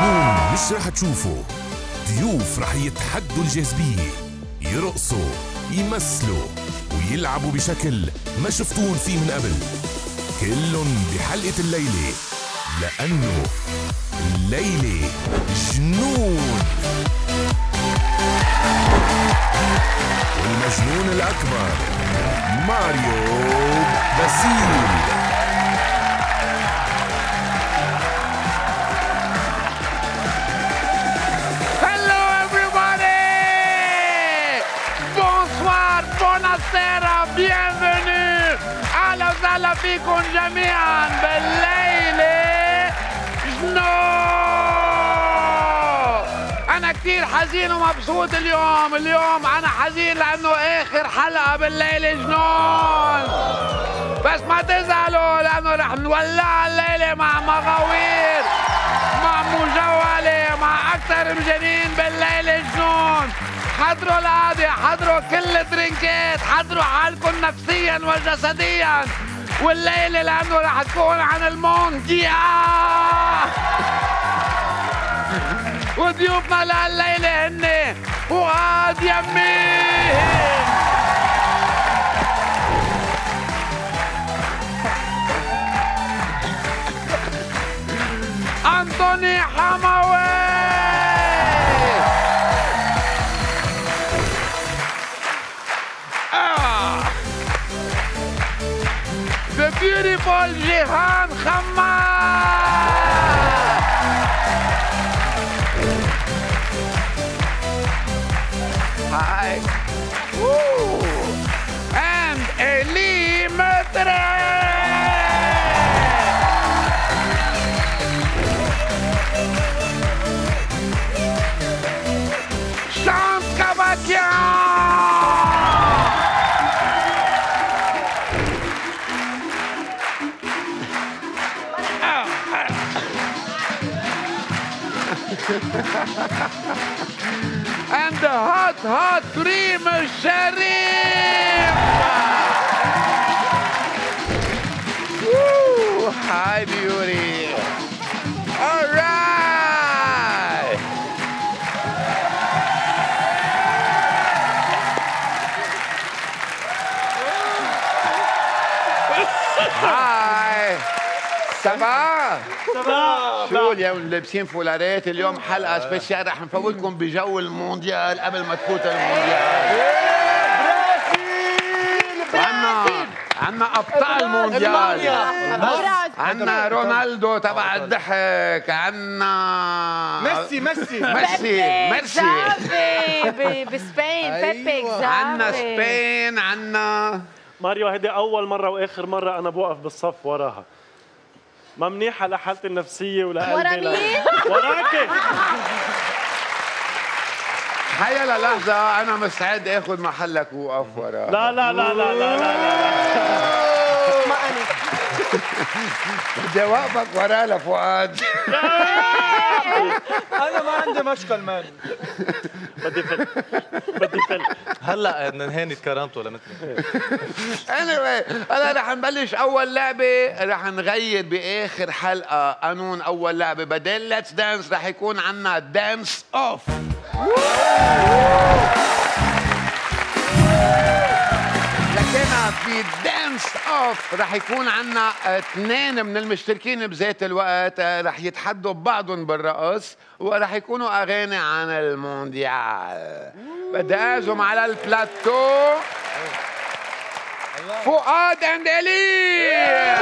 جنون مش رح تشوفوا ضيوف رح يتحدوا الجاذبية، يرقصوا يمثلوا ويلعبوا بشكل ما شفتون فيه من قبل، كلن بحلقة الليلة، لأنه الليلة جنون. والمجنون الأكبر ماريو باسيل. bienvenue أهلا وسهلا فيكم جميعا بالليلة جنون. أنا كتير حزين ومبسوط اليوم أنا حزين لأنه آخر حلقة بالليلة جنون، بس ما تزعلوا لأنه رح نولع الليلة مع مغاوير، مع مجولة، مع أكثر مجانين بالليلة جنون. حضروا القعدة، حضروا كل الدرينكات، حضروا حالكم نفسيا وجسديا، والليلة لأنه رح تكون عن المونديال. وضيوفنا لهالليلة هن فؤاد يمين، أنطوني حموي، the beautiful جيهان خمار، Hi. Woo. And Elie Metre. Chance Cavaquian. And the hot cream Sharif. Woo! Hi, beauty. All right. Hi. Ça va؟ شو اليوم لابسين فولارات؟ اليوم حلقة سبيشال رح نفوتكم بجو المونديال قبل ما تفوت المونديال. عنا أبطال المونديال، عنا رونالدو تبع الضحك، عنا ميسي بسبين، بيبي عنا سبين، عنا ماريو. هيدي أول مرة وآخر مرة أنا بوقف بالصف وراها، ما منيحة لحالتي النفسية ولا قلبي. ورا مين؟ وراكي. هيا للحظة أنا مستعد آخذ محلك ووقف ورا. لا لا لا لا لا لا ما أنا بدي أوقفك ورا لفؤاد. انا ما عندي مشكل مان. بدي فل هلا نهاني كرامته ولا مثلي. anyway هلا رح نبلش أول لعبة، رح نغير بآخر حلقة قانون أول لعبة، بدل ليتس دانس رح يكون عنا دانس أوف. لكن في دانس اوف رح يكون عنا اثنين من المشتركين بذات الوقت رح يتحدوا ببعضهم بالرقص، ورح يكونوا اغاني عن المونديال. بدي اعزم على البلاتو فؤاد اند إلي.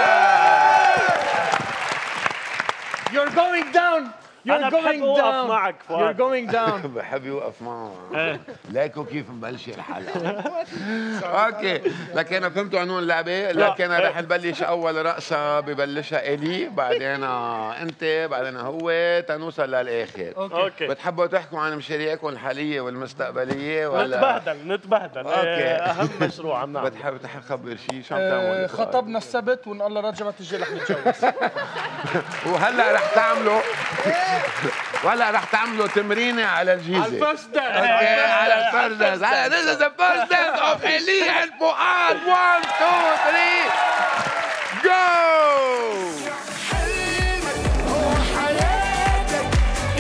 You're going down. أنا بحب أوقف معك You're going down. بحب يوقف معه. ليكوا كيف مبلش الحلقة. اوكي، لكن فهمتوا قانون اللعبة؟ لكن رح نبلش أول رقصة ببلشها إلي، بعدين أنت، بعدين هو، تنوصل للآخر. أوكي. بتحبوا تحكوا عن مشاريعكم الحالية والمستقبلية ولا؟ نتبهدل. اوكي. أهم مشروع عم نعمل. بتحب تخبر شيء؟ شو عم تعمل؟ خطبنا السبت وإن الله رجبت الجاي رح نتجوز. وهلا رح تعملوا ولا تعملوا تمرينة على الجيزة. على الفرست دانس. اوكي، على الفرست دانس. هلا this is the first dance of إلي and فؤاد. 1 2 3 go. حلمك هو حياتك،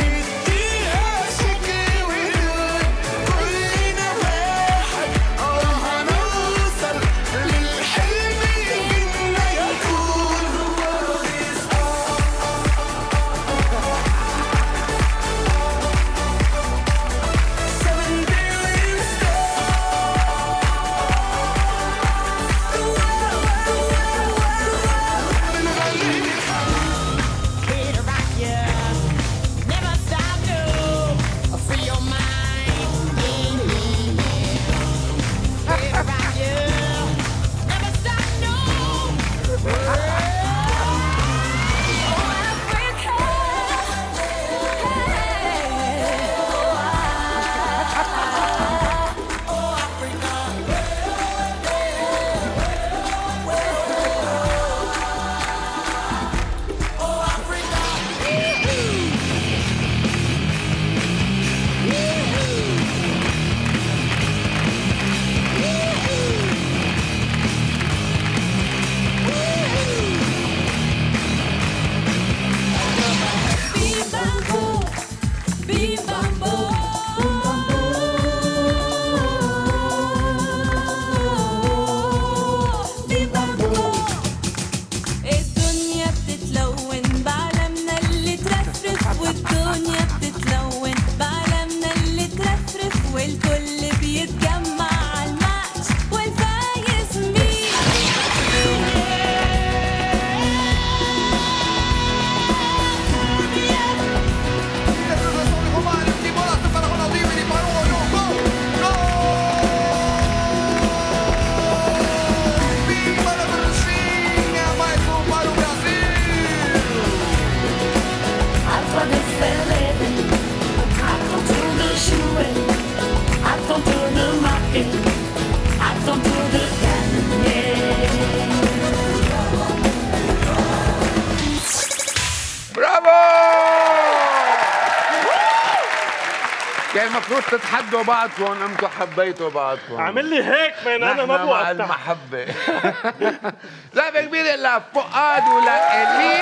المفروض تتحدوا بعضكم، انتم حبيتوا بعضكم. عامل لي هيك بين انا ما مع بوقف تحت. المحبة. زعبة كبيرة لفؤاد ولإلي.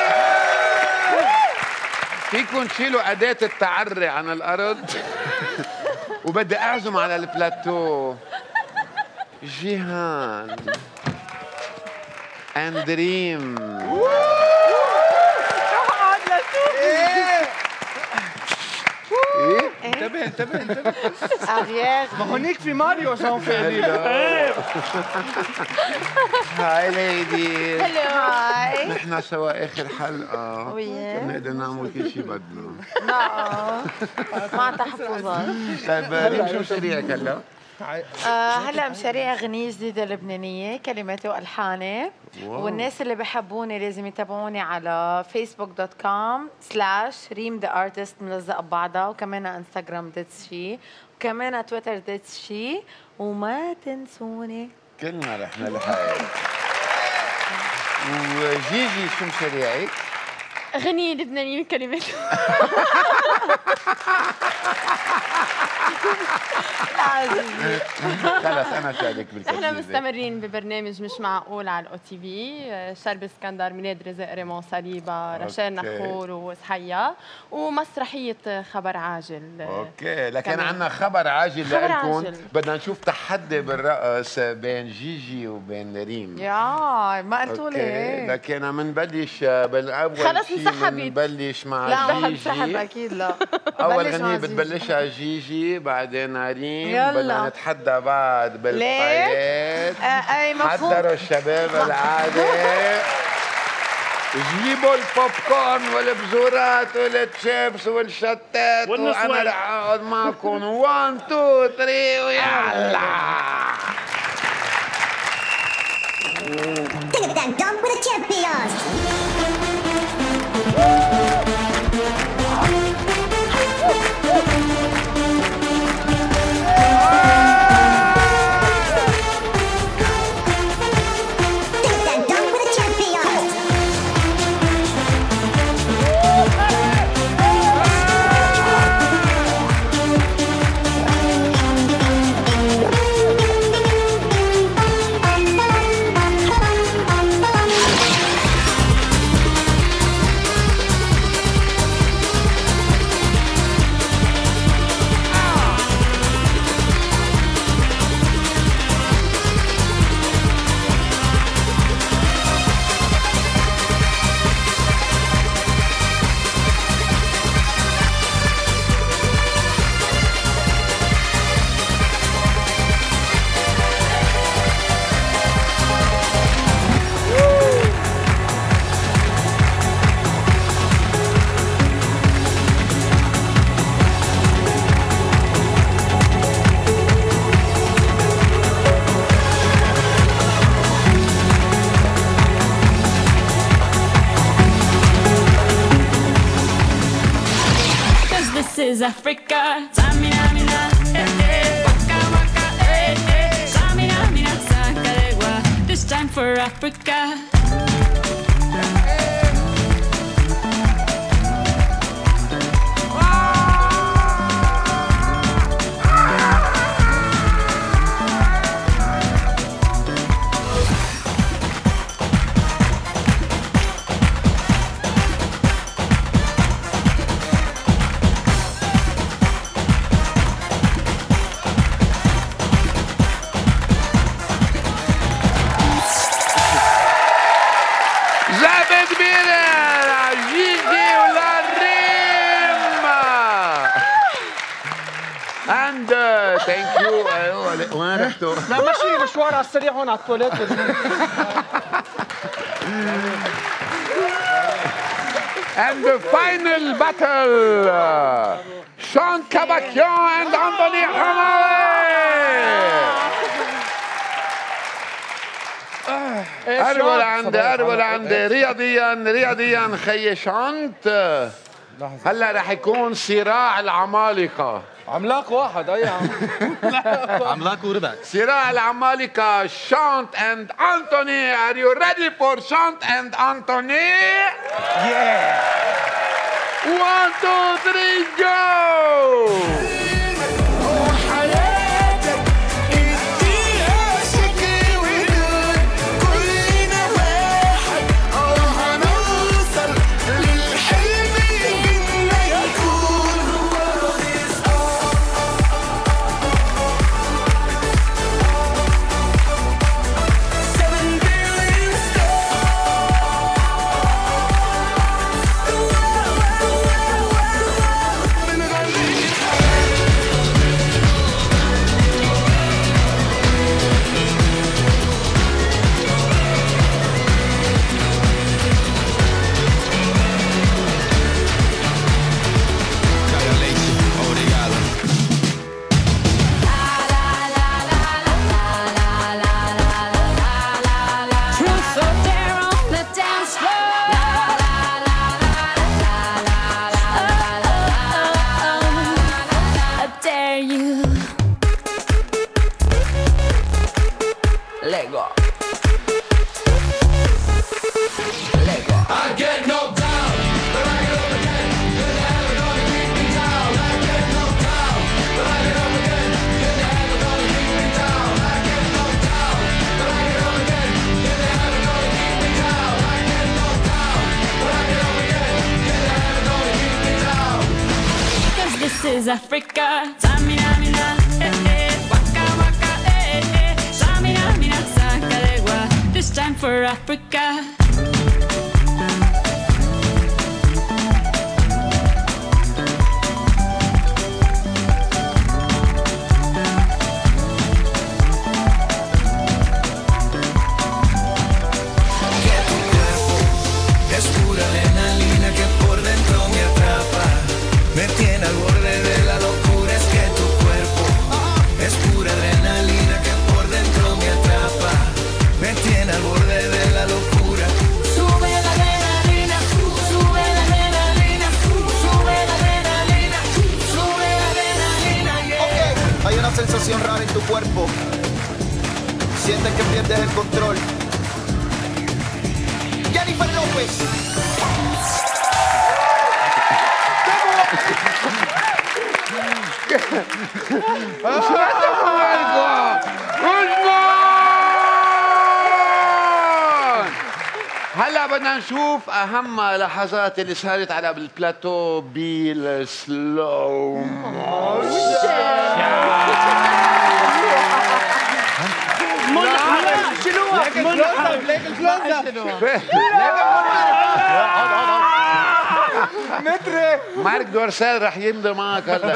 فيكم تشيلوا أداة التعري عن الأرض. وبدي أعزم على البلاتو جيهان اندريم. انتبه انتبه انتبه. اريير. ما هونيك في ماريو جون فعلي. هاي ليدي. هلو هاي. نحن سوا آخر حلقة. وي. بنقدر نعمل كل شيء بدنا. لا مع تحفظات. طيب ريم شو مشاريعك هلا؟ هلا مشاريع اغنيه جديده لبنانيه كلماتي والحاني. والناس اللي بحبوني لازم يتابعوني على facebook.com/reem_the_artist ملزقه ببعضها، وكمان انستغرام ديتس شي، وكمان تويتر ديتس شي، وما تنسوني. كلنا رحنا لحالي. وجيجي شو مشاريعك؟ اغنيه لبنانيه كلماتي. خلص انا شارك بالتسجيل. احنا مستمرين ببرنامج مش معقول على الاو تي في، شرب اسكندر، ميلاد رزق، ريمون صليبه، رشال نخور وسحيا، ومسرحيه خبر عاجل. اوكي، لكن كمان. عندنا خبر عاجل خبر لكم. عاجل. بدنا نشوف تحدي بالرقص بين جيجي وبين ريم. يا ما قلتوا اوكي، لي. لكن منبلش بالاول خلص شيء انسحبت. منبلش مع لا ما جيجي. بنسحب اكيد لا. اول بلش مع غنية جيجي. بتبلشها جيجي، بعدين ريم. يلا. بدنا نتحدى بعض بالفايت. اي مفهوم. حضروا الشباب العادة. جيبوا البوب كورن والبزورات والتشيبس والشتات، والنسوان. وانا رح اقعد معكم 1 2 3 ويلا. Take that dunk with the champions. Take that dunk with the champions. This is Africa. Samina, mina, waka, waka, Samina, mina, sakarewa. This time for Africa. زعبة كبيرة لجيجي ولريم. And thank you. وين رحتوا؟ لا ماشي مشوار على السريع هون على التواليت. And the final battle, Sean Cabakian and Anthony Hamawi. أرول عندي رياضيا خي شانت. هلا رح يكون صراع العمالقة. عملاق واحد اي عم. عملاق وربع. صراع العمالقة Shant and Anthony. Are you ready for Shant and Anthony? Yeah. 1 2 3 go. This is Africa. Samina, mina, waka, waka, Samina, mina, sakalegua. This time for Africa. Me tiene al borde de la locura, es que tu cuerpo es pura adrenalina que por dentro me atrapa. Me tiene al borde de la locura. Sube la adrenalina, sube la adrenalina, sube la adrenalina, sube la adrenalina. Yeah. Okay, hay una sensación rara en tu cuerpo. Sientes que pierdes el control. Jennifer López. هلا بدنا نشوف اهم لحظات اللي صارت على البلاتو بالسلو متري مارك دورسال رح يمضي معك هلا.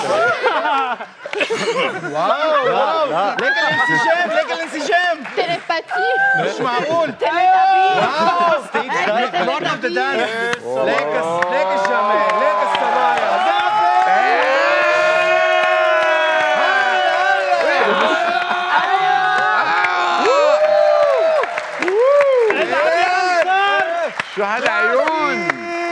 واو ليك الانسجام ليك الانسجام تيليباتي مش معقول واو لورد اوف ذا دانس ليك الجمال ليك الصبايا شو هالعيون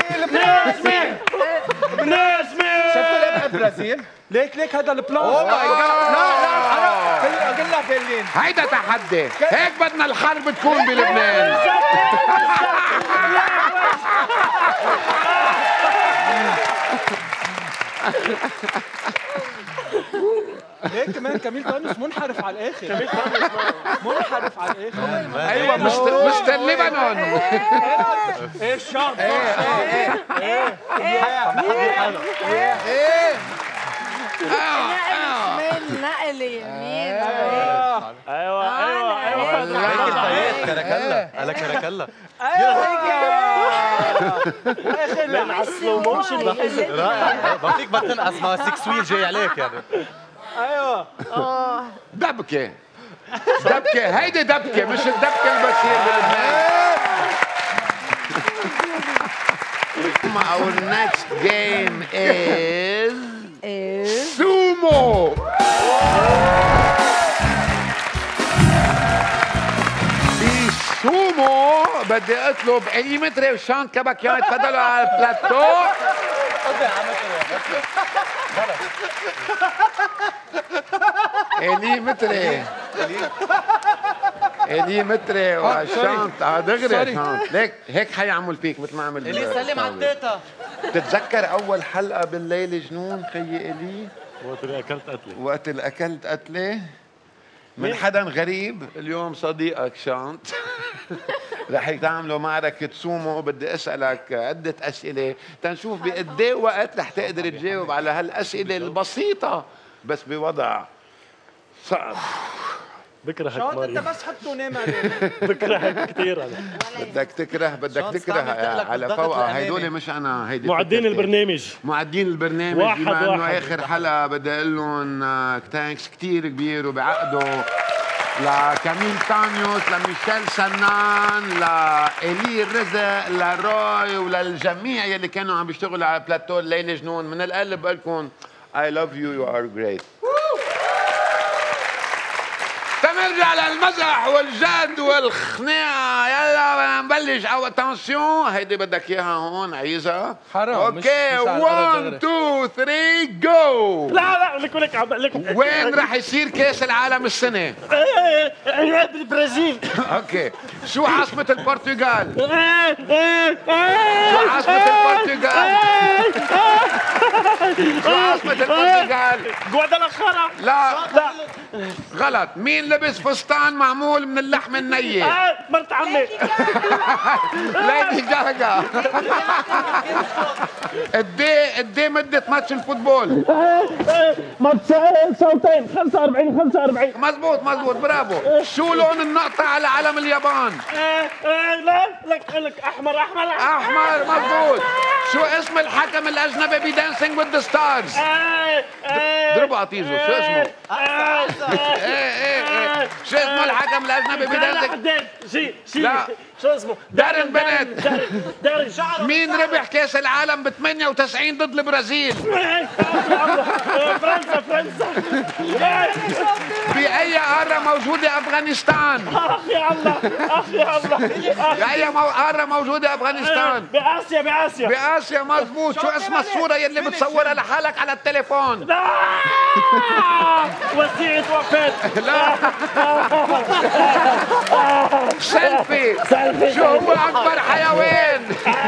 شفت البرازيل ليك هذا البلان اوه ماي جاد لا انا قلنا فيلين هيدا تحدي هيك بدنا الحرب تكون بلبنان. هيك كمان كميل طانوس منحرف على الاخر منحرف على الاخر ايوه مستر ليبانون. ايه الشعب نقل يمين ايوه كراكلا على كراكلا من على السلو موشن رائع بعطيك بطن اسمها 6 ويل جاي عليك يعني. ايوه دبكه هيدي دبكه مش الدبكه البشير بلبنان. Our next game is sumo. بسومو بدي اطلب علي متري وشان كبكيان يتفضلوا على البلاتو. علي متري وشانت دغري شانت هيك حيعمل فيك مثل ما عمل اللي سلم على التيتا. بتتذكر اول حلقه بالليل جنون خيي الي وقت اللي اكلت قتله من حدا غريب. اليوم صديقك شانت رح تعملوا معركة سومو. بدي اسألك عدة اسئلة تنشوف بقد ايه وقت رح تقدر تجاوب على هالاسئلة البسيطة بس بوضع صعب. بكرهك ماريو انت بس حطه نام عليه بكرهك كثير انا. بدك تكره على فوقها. هيدول مش انا هيدي معدين البرنامج بما انه اخر حلقة بدي اقول لهم ثانكس كثير كبير وبعقده لكاميل تانيوس لميشيل سنان لإلي الرزق لروي وللجميع يلي كانوا عم بيشتغلوا على بلاتو الليلة جنون. من القلب بقول لكم I love you, you are great. تنرجع للمزح والجد والخناقه. يلا بدنا نبلش. او تنسيون، هيدي بدك اياها هون عيزها. حرام. اوكي 1 2 3 جو. لا لك عم لك. وين رح يصير كاس العالم السنه؟ بالبرازيل. اوكي شو عاصمة البرتغال؟ شو عاصمة البرتغال؟ شو عاصمة البرتغال؟ غوادالاخارا. لا غلط. مين لبس فستان معمول من اللحم النية؟ مرت عمي. ليدي جاجا. قديه مدة ماتش الفوتبول؟ ماتش صوتين 45. مزبوط برافو. شو لون النقطة على علم اليابان؟ لا لك احمر. احمر مزبوط. شو اسم الحكم الاجنبي بدانسينج وذ ذا ستارز؟ ضربوا عطيزو. شو اسمه؟ ايه شو اسمه الحكم الاجنبي بدانسينج؟ لا شو اسمه؟ دارين بنت. دارين. مين ربح كاس العالم ب 98 ضد البرازيل؟ فرنسا. في اي قارة موجودة افغانستان؟ يا الله. في اي قارة موجودة افغانستان؟ بآسيا مزبوط. شو اسم الصورة يلي بتصورها لحالك على التليفون؟ وسيعة وفاة. لا سيلفي. شو هو أكبر حيوان؟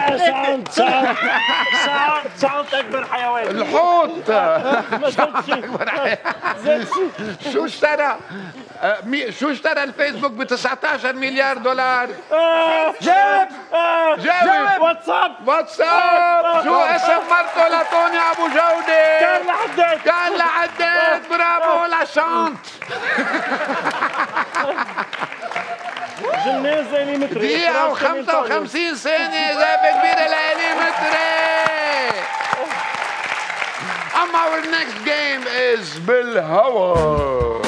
ساوند أكبر حيوان. الحوت. شو اشترى الفيسبوك ب 19 مليار دولار؟ جاوب. واتساب. شو اسم مرته لطوني ابو جودة؟ كان لعديت. برافو لشانت. جنون زي متري. دقيقة و55 ثانية. إجابة كبيرة لإلي متري. أما our next game is بالهوا.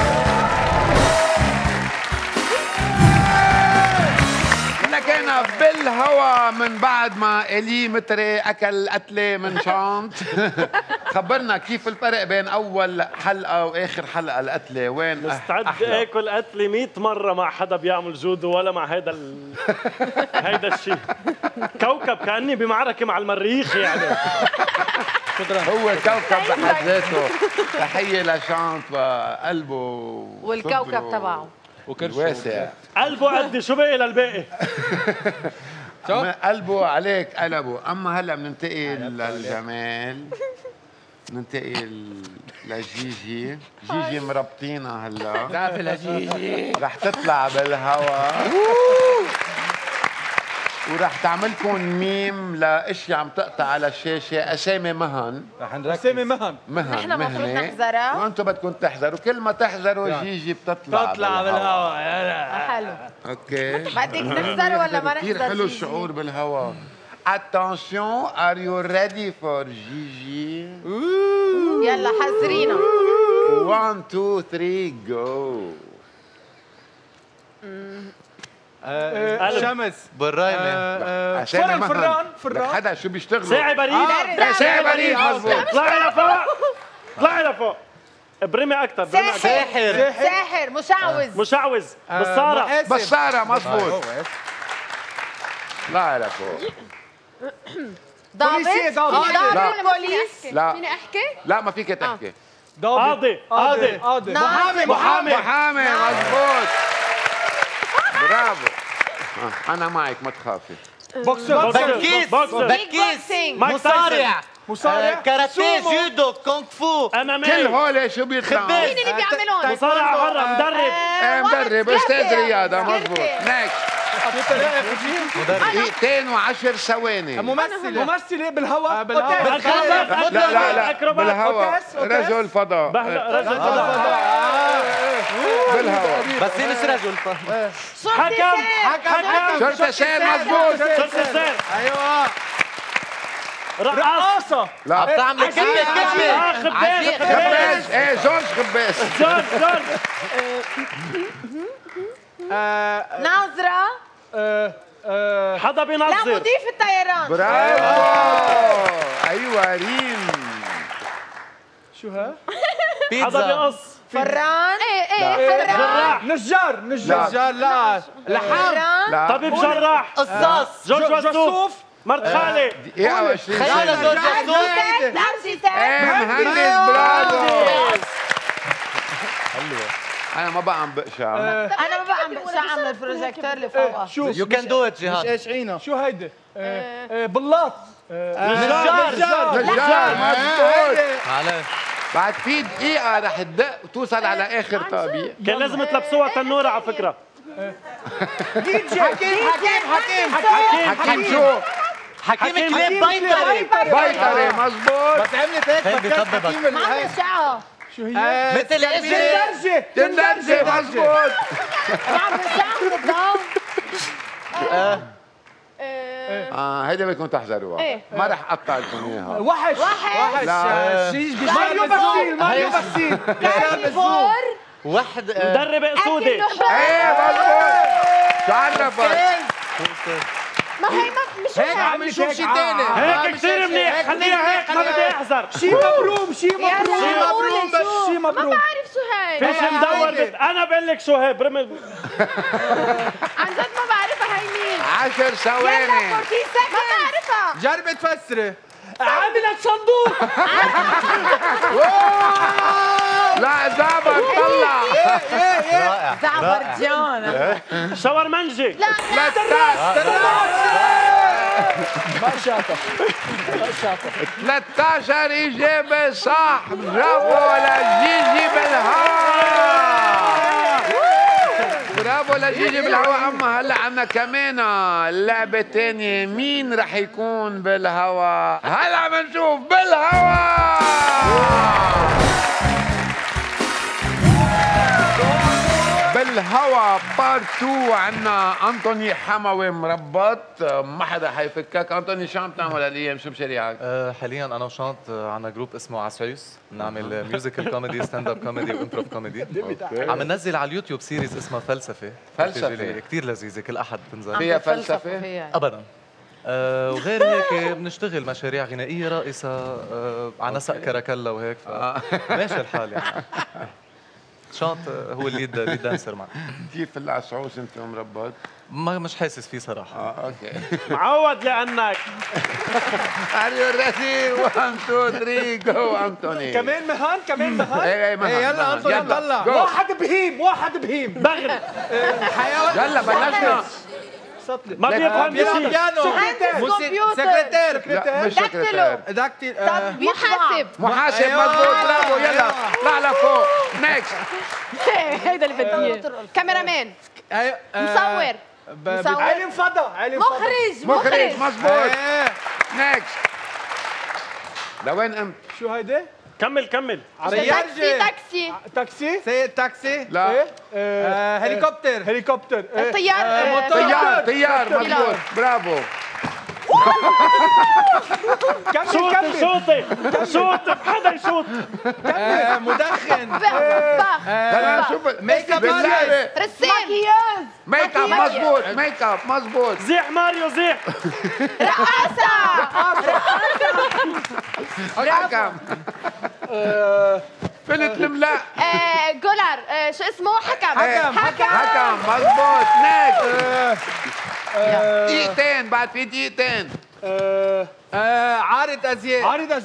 لكينا بالهوا من بعد ما إلي متري أكل قتلة من شانت. خبرنا كيف الفرق بين أول حلقة وآخر حلقة القتلة. وين مستعد آكل قتلة 100 مرة مع حدا بيعمل جودو ولا مع هيدا الشيء. كوكب كأني بمعركة مع المريخ يعني. هو كوكب بحد ذاته. تحية لشانت وقلبه والكوكب تبعه واسع. قلبه قدي. شو باقي للباقي؟ قلبه عليك قلبه. اما هلا بننتقل للجمال. ننتقل لجيجي. جيجي مربطينا هلا. تعرفي لجيجي رح تطلع بالهوا ورح تعملكم ميم لاشياء عم تقطع على الشاشه. اسامي مهن. رح نركز. اسامي مهن. نحن المفروض نحذرها وانتم بدكم تحذروا. كل ما تحذروا جيجي بتطلع بالهوا. حلو. اوكي بدك نحذر ولا ما نحذر؟ كثير حلو الشعور بالهوا. Attention, are you ready for Gigi? يلا حذرينا. 1 2 3 go. شمس بالرايمة. فران حدا شو بيشتغلوا؟ ساعة بريد. ساعة بريد مظبوط. طلعي لفوق. ابرمي أكثر. ساحر. مشعوذ. بصارة مظبوط. لا لفوق. ضابط. بوليس. لا فيني احكي؟ لا ما فيك تحكي. قاضي. محامي مظبوط. برافو. أنا معك ما تخافي. بكيس. مصارع. كاراتيه. جودو. كونغ فو. كل هول شو بيطلعوا؟ مين اللي بيعملون؟ مصارع برا. مدرب أستاذ رياضة مظبوط. نكست. دقيقتين و10 ثواني. ممثلة بالهواء. لا بالهواء. رجل فضاء. بالهواء. بس هي مش رجل. حكم. شرطة سير مظبوط. ايوه. رقاصة. لا عم تعمل كلمة. خباز. ايه جورج خباز. ناظرة. حدا بينظر. لا مضيف الطيران. برافو. ايوه ريم. شو ها؟ حدا بيقص. فران. جراح. نجار لا لحام. طبيب جراح. قصاص. جورج وسوف. مرت خالي. دقيقة و20 خيالة جورج وسوف. مهندس برافو. أنا ما بقى عم بقشع. انا ما بقى عم بقشع من البروجيكتور اللي فوقها. شوف يو كان دو ات جهاد. ايش عينا شو هيدي؟ بلاط. نجار مضبوط. معلش. بعد في دقيقة رح تدق وتوصل على آخر طابق. كان لازم تلبسوها تنورة على فكرة. حكيم شو؟ حكيم كليب بيطري. بيطري مضبوط. بس عملت هيك بخببك. حكيم ما عم بقشعها. شو هي؟ مثل ايش؟ تندرجة مضبوط. ما عم بقشعها بالضبط. هيدا بدكم تحذروها. ما رح أقطع لكم إياها. وحش لا. ماريو باسيل واحد مدرب اسودي. ايه مضبوط. شو عرفك؟ ما هي مش هيك عم نشوف شيء ثاني. هيك كثير منيح. خليها هيك ما بدي احذر. شيء مبروم ما بعرف شو هي. فيش مدور. انا بقول لك شو هي برمل. عن جد ما بعرفها هي مين. 10 ثواني. ما بعرفها. جربي تفسري. عاملة صندوق. لا زعبر طلع. رائع. زعبر جان. شاور منجي. لا ما شاطر 13 إجابة صح. برافو لجيجي بالهوا. برافو لجيجي بالهوا. أما هلا عنا كمان اللعبة الثانية. مين رح يكون بالهوا؟ هلا بنشوف بالهوا. بالهوا بارت 2 عنا انطوني حموي مربط. ما حدا حيفكك. انطوني شو عم تعمل هالايام؟ شو مشاريعك؟ حاليا انا وشانت عنا جروب اسمه عسعيس، بنعمل ميوزيكال كوميدي، ستاند اب كوميدي وامبروف كوميدي. عم ننزل على اليوتيوب سيريز اسمها فلسفه. كثير لذيذه، كل احد بتنزل. فيها فلسفه؟ ابدا. وغير هيك بنشتغل مشاريع غنائيه رائسه على نسق كراكلا وهيك. ماشي الحال يعني. شانت هو الليد دانسر معنا. كيف العسعوس انت مربط؟ مش حاسس فيه صراحه. اوكي. معود لانك. اريو ريدي 1 2 3 جو انطوني. كمان مهان ايه مهان. يلا انطوني طلع. واحد بهيم بغل. يلا بلشنا. ما بيفهم بيانو سكرتير لا مش سكرتير. دكتور محاسب مضبوط. برافو. يلا اطلع لفوق. نيكست. هيدا اللي بدي اياه. كاميرامان. مصور. علم فضا. مخرج مضبوط. نيكست. لوين قمت؟ شو هيدي؟ كمل. تاكسي سيد تاكسي. لا. هليكوبتر. طيار مضبوط. برافو. شوطي حدا يشوط. مدخن. خلينا نشوف ميك اب رسام. ميك اب مضبوط. زيح ماريو زيح. حكم. فلت الملاء. جولر. شو اسمه؟ حكم. مضبوط. نيكست. دقيقتين. بعد في دقيقتين. عارض ازياء.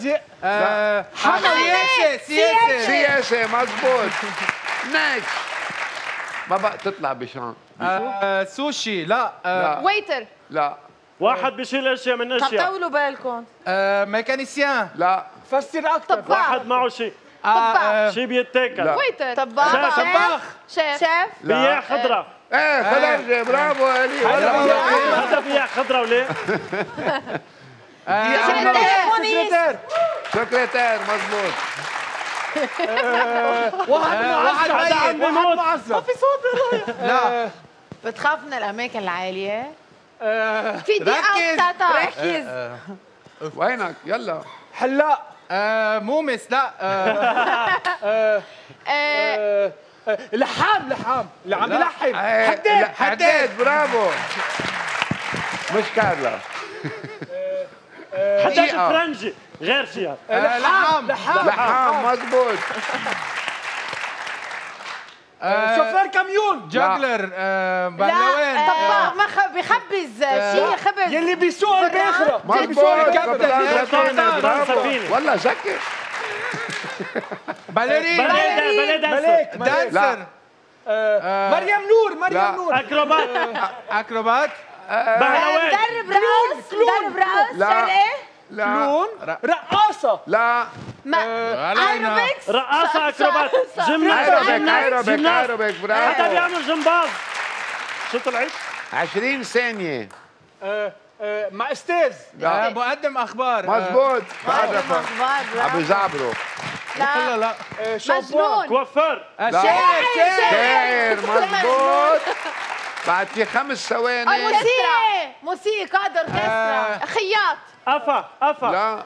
سياسة مضبوط. نيكست. ما بقى تطلع بشان. سوشي. لا. ويتر. لا. واحد بيشيل اشياء من اشياء. طولوا بالكم. ميكانيسيان. لا. فسر اكثر. واحد معه شيء. شيء بيتاكل. ويتر. طباخ. شيف. بياع خضرة. ايه خضر. برافو علي. هذا بياع خضرة وليه؟ سكرتير مضبوط. واحد معذب. ما في صوت. لا. بتخاف من الاماكن العاليه؟ في دقيقة ركز. وينك؟ يلا. حلاق. مومس. لا. لحام اللي عم يلحم. حداد. برافو. مش كارلا. حداد فرنجي غير شيء. لحام لحام مضبوط. شوفير كاميون. جاجلر. بهلوان. طباخ ما بيخبز شيء خبز. يلي بيسوق الباخرة. مضبوط. سفينة. والله ذكي. باليرين. باليه دانسر. مريم نور. مريم نور. اكروبات. بهلوان. مدرب رقص. مدرب رقص. لا. لا. كلون. رقاصة. لا. ايروبكس. رقاصة اكروبات. ايروبيك برافو. حدا بيعمل جمباز. شو طلعت؟ 20 ثانية. مع استاذ. مقدم اخبار. مضبوط. اخبار. عم يزعبروا. لا لا. مجنون. كوافير. شاعر. مضبوط. بعد في 5 ثواني. موسيقى اوركسترا. خياط. أفا. لا.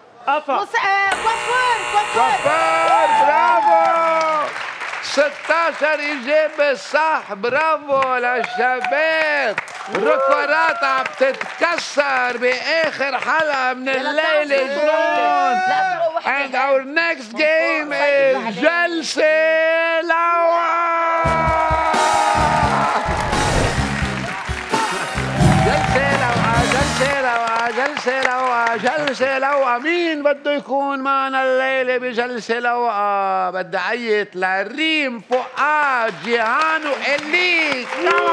كوافير. برافو. 16 إجابة صح. برافو للشباب. الركورات عم تتكسر بآخر حلقة من الليلة جنون. And our next game is جلسة لوعة. جلسة لوعة. مين بده يكون معنا الليلة بجلسة لوعة؟ بدي أعيط لريم، فؤاد، جيهان وإليك.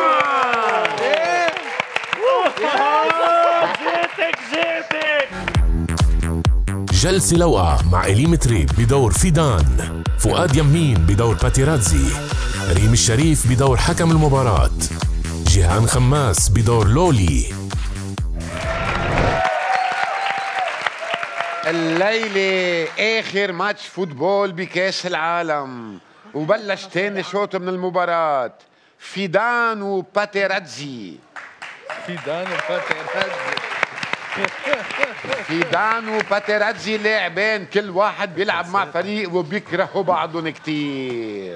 جيتك. جلسة لوعة مع إلي متريب بدور فيدان، فؤاد يمين بدور باتيراتزي، ريم الشريف بدور حكم المباراة، جيهان خماس بدور لولي. الليلة آخر ماتش فوتبول بكاس العالم، وبلش تاني شوط من المباراة. فيدان وباتيراتزي. فيدان وباتيراتزي لاعبين كل واحد بيلعب مع فريق وبيكرهوا بعضهم كتير.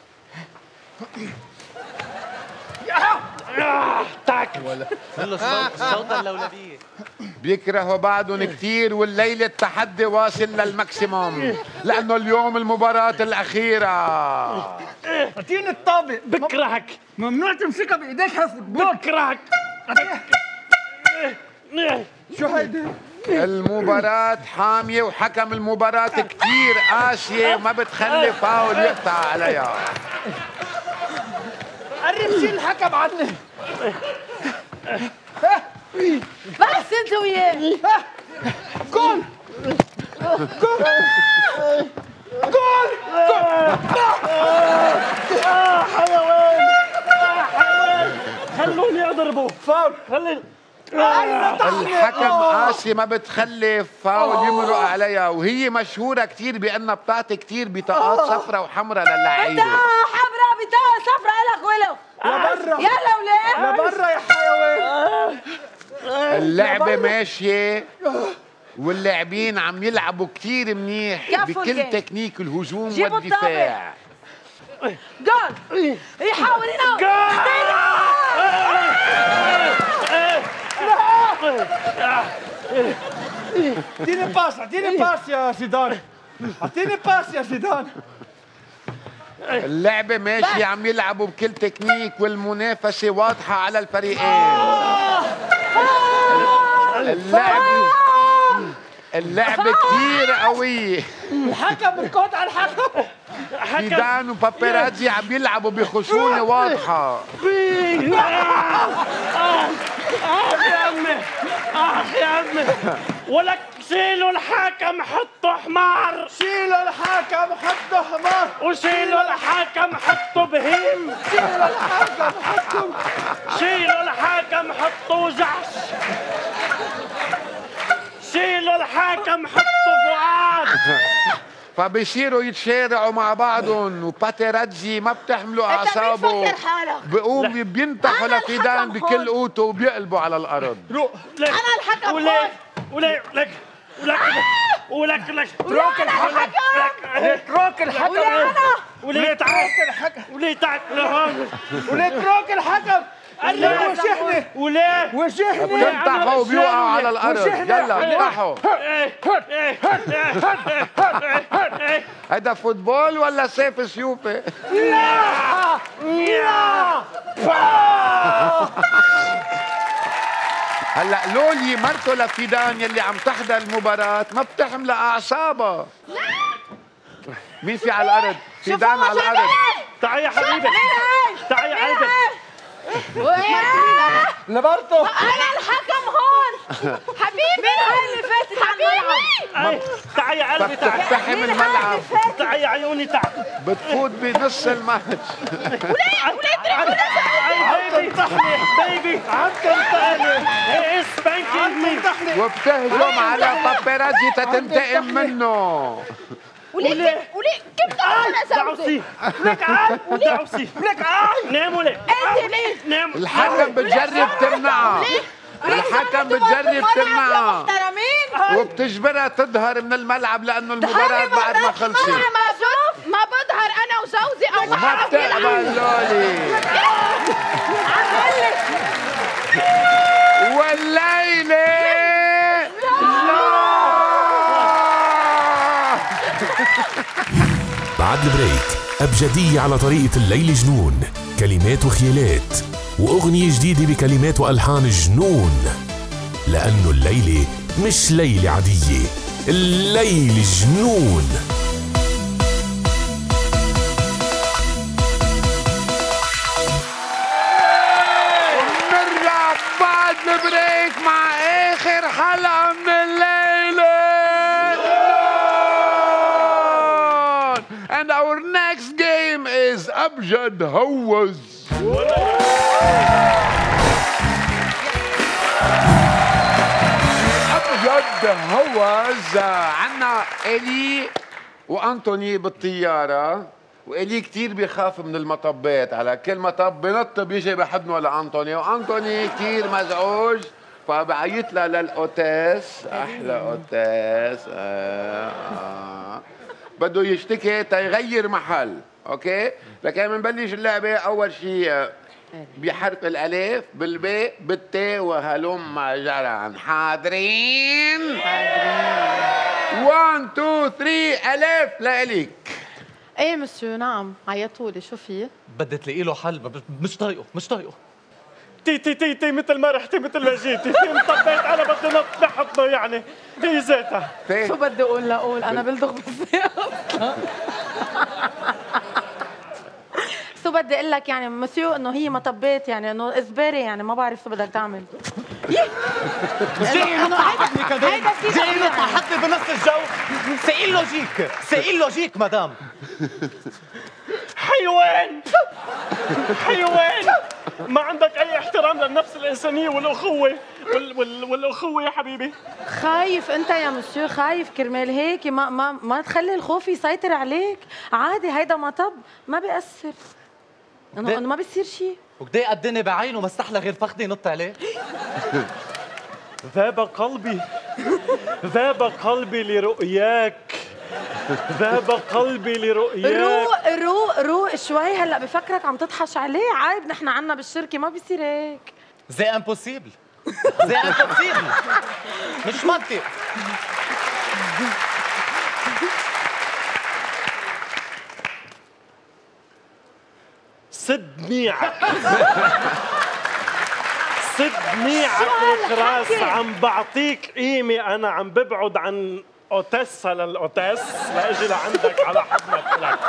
الشوطة اللولبية. بيكرهوا بعضهم كتير، والليلة التحدي واصل للماكسيموم لأنه اليوم المباراة الأخيرة. اعطيني الطابق. بكرهك. ممنوع تمسكها بايديك هالفوتبول. بكرهك. شو هيدي؟ المباراة حامية وحكم المباراة كتير قاسية وما بتخلي فاول يقطع عليها. قرب شيل الحكم عني. بس انت وياه. جول. حيوان. خلوني اضربه. فاول. الحكم قاسي ما بتخلي فاول يمرق عليها، وهي مشهورة كتير بأنها بتعطي كتير بطاقات صفراء وحمراء للعيبة. حمراء بطاقة صفراء إلك ولو. لبرا. يلا وليه. لبرا يا حيوان. اللعبة ماشية واللاعبين عم يلعبوا كتير منيح بكل تكنيك الهجوم والدفاع. جول. يحاول ينام. اعطيني باس يا سيدان. اعطيني باس يا سيدان. اللعبة ماشية عم يلعبوا بكل تكنيك والمنافسة واضحة على الفريقين. اللعبة كتير قوية. الحكم الكود على الحكم. فيدان وبابيراتزي عم يلعبوا بخشونة واضحة. يا عمي ولك شيلوا الحكم حطوا حمار. شيلوا الحكم حطوا حمار. وشيلوا الحكم حطوا بهيم. شيلوا الحكم حطوا جحش. شيلوا الحكم حطوا فؤاد. فبيصيروا يتشارعوا مع بعضهم، وباتيراتزي ما بتحملوا اعصابه، بيقوم بينطحوا لفيدان بكل قوته وبيقلبوا على الارض. انا الحكم. ولك اترك الحكم. اترك الحكم. وليه تعال لهون. اترك الحكم. وجهني وليه؟ وجهني بتنطحوا وبيوقعوا على الارض. يلا انطحوا. هذا فوتبول ولا سيف سيوفي؟ هلا لولي مرته لفيدان يلي عم تحضر المباراة ما بتحمل اعصابها. مين في على الارض؟ فيدان على الارض. تعي يا حبيبي، تعي يا قلبي. لبرته انا الحكم هون حبيبي. مين هاي اللي فاتت على الملعب؟ تعي يا قلبي، تعي. بتقتحم الملعب. تعي يا عيوني، تعي. بتفوت بنص الماتش. بيبي بيبي عم تنتقلي. هي سبانكينج مي. وبتهجم على بابيرازي تنتقم منه. وليه كيف تعمل دعوسي لك عاد، دعوسي لك عاد. ناموا ليه؟ ناموا. الحكم بتجرب تمنعها. الحكم بتجرب تمنعها وبتجبرها تظهر من الملعب لانه المباراة بعد ما خلصت. ما بظهر انا وجوزي او ما بتقبل لولي. والليلة بعد البريك أبجدية على طريقة الليل جنون، كلمات وخيالات وأغنية جديدة بكلمات وألحان جنون، لأنه الليلة مش ليلة عادية، الليل جنون. ونرجع بعد البريك مع آخر حلقة من الليلة. And our next game is أبجد هوز. أبجد هوز عنا إلي وأنتوني بالطيارة، وإلي كتير بيخاف من المطبات، على كل مطب بنط بيجي بحضنه لأنتوني، وأنتوني كتير مزعوج فبعيط لها للأوتاس. أحلى أوتاس. بده يشتكي تيغير محل. اوكي، لكن بنبلش اللعبه. اول شيء بحرف الالف، بالباء، بالتاء، وهلم جرعا. حاضرين؟ 1 2 3 الف لإلك. ايه مسيو، نعم. عيطوا لي، شو في؟ بدي تلاقي له حل، مش طايقه مش طايقه. تي مثل ما رحتي مثل ما جيتي. انطبيت انا بدي نط بحضنه، يعني هي ذاتها. شو بدي اقول لاقول؟ انا بلدغ بالسياق. شو بدي اقول لك يعني مسيو، انه هي مطبات، يعني انه اجباري، يعني ما بعرف شو بدك تعمل. جاي نط حطي بنص الجو. سئيل لوجيك، سئيل لوجيك مدام. حيوان حيوان. ما عندك اي احترام للنفس الانسانيه والاخوه والاخوه يا حبيبي. خايف انت يا مسيو، خايف كرمال هيك ما تخلي الخوف يسيطر عليك. عادي، هيدا مطب ما بيأثر، انه ما بيصير شيء. وقدي قدني بعينه ما استحلى غير فخدي نط عليه. ذاب قلبي، ذاب قلبي لرؤياك، ذاب قلبي لرؤياك. روق شوي. هلا بفكرك عم تضحش عليه. عيب، نحن عنا بالشركه ما بيصير هيك. زي امبوسيبل، زي امبوسيبل. مش منطق. سد نيعك، سد نيعك وخراس. عم بعطيك قيمة، أنا عم ببعد عن أوتيسا للأوتيس لأجي لعندك على حضنك لك.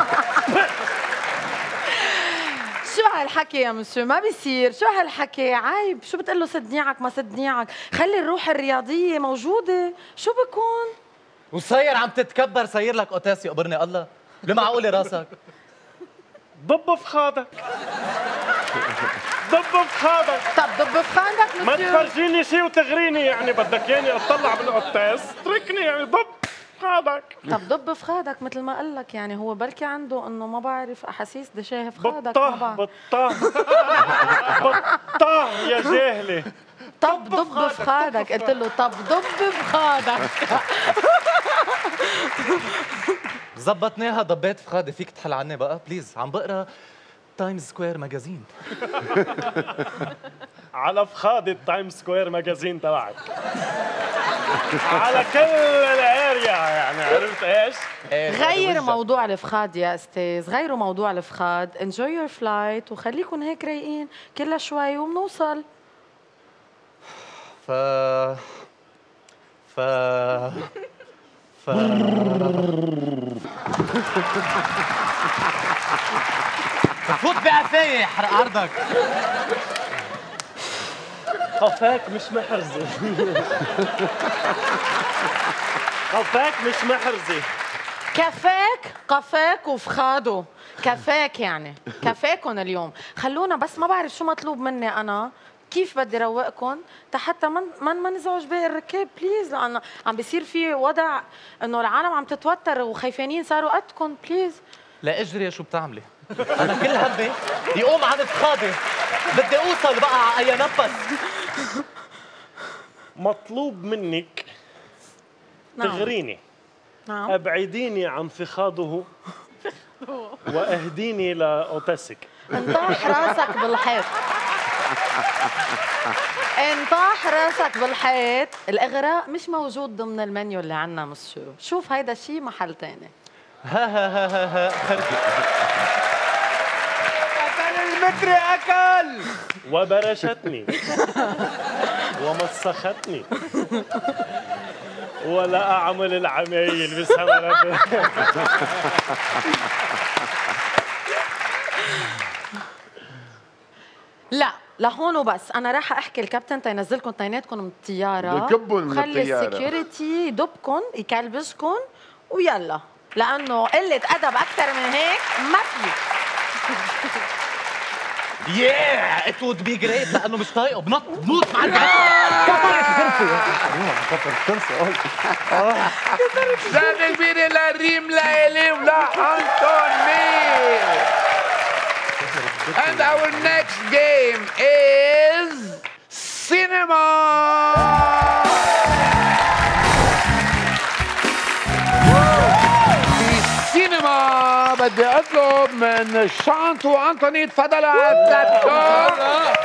شو هالحكي يا مسيو؟ ما بيصير. شو هالحكي؟ عيب. شو بتقول له سدنيعك ما سدنيعك؟ خلي الروح الرياضية موجودة. شو بكون؟ وصاير عم تتكبر، صاير لك اوتاس يقبرني الله. لمعقولة راسك؟ ضب في خادك، ضب في خادك. طب ضب في خادك مسيو. ما تفرجيني شيء وتغريني، يعني بدك ياني اطلع بالقطاس؟ اتركني يعني. ضب في خادك. طب ضب في خادك مثل ما قال لك، يعني هو بركي عنده انه ما بعرف احاسيس دشاه في خادك. بطاه يا جاهلة. طب ضب في خادك. قلت له طب ضب في خادك. زبطناها، ضبيت في خادي. فيك تحل عني بقى بليز؟ عم بقرا تايمز سكوير ماجازين. على فخاد التايم سكوير ماجازين تبعك. على كل الاريا يعني عرفت ايش؟ غير موضوع الفخاد يا استاذ، غيروا موضوع الفخاد، انجوي يور فلايت وخليكم هيك رايقين كل شوي وبنوصل. ف فوت بقفاية يحرق عرضك. قفاك مش محرزة. قفاك مش محرزة. كفاك قفاك وفخاده، كفاك يعني كفاكن اليوم. خلونا بس ما بعرف شو مطلوب مني انا، كيف بدي روقكم حتى ما نزعج باقي الركاب بليز، لانه عم بيصير في وضع انه العالم عم تتوتر وخايفانين صاروا قدكم بليز. لا اجري شو بتعملي؟ انا كل همي يقوم عن فخادي، بدي اوصل بقى على اي نفس. مطلوب منك تغريني. نعم. ابعديني عن فخاده واهديني لاوتسك. انطاح راسك بالحيط، انطاح راسك بالحيط. الاغراء مش موجود ضمن المنيو اللي عنا مش شوف هيدا شيء محل تاني. ها خرجي. اكل المتري اكل وبرشتني ومسختني ولا اعمل العمايل بسبب. لا لهون وبس، انا راح احكي الكابتن تينزلكم اثنيناتكم من الطياره، يكبوا من خلي الطيارة. السكيورتي يدبكم يكلبشكم ويلا، لانه قله ادب اكثر من هيك ما في. Yeah it would be great لانه مش طايقه بنوت مع زاد البيري لريم ليلي ولا أنطوني. And our next game is cinema. سينما بدي اطلب من شانت وانطوني تفضلوا على البلاتفورم.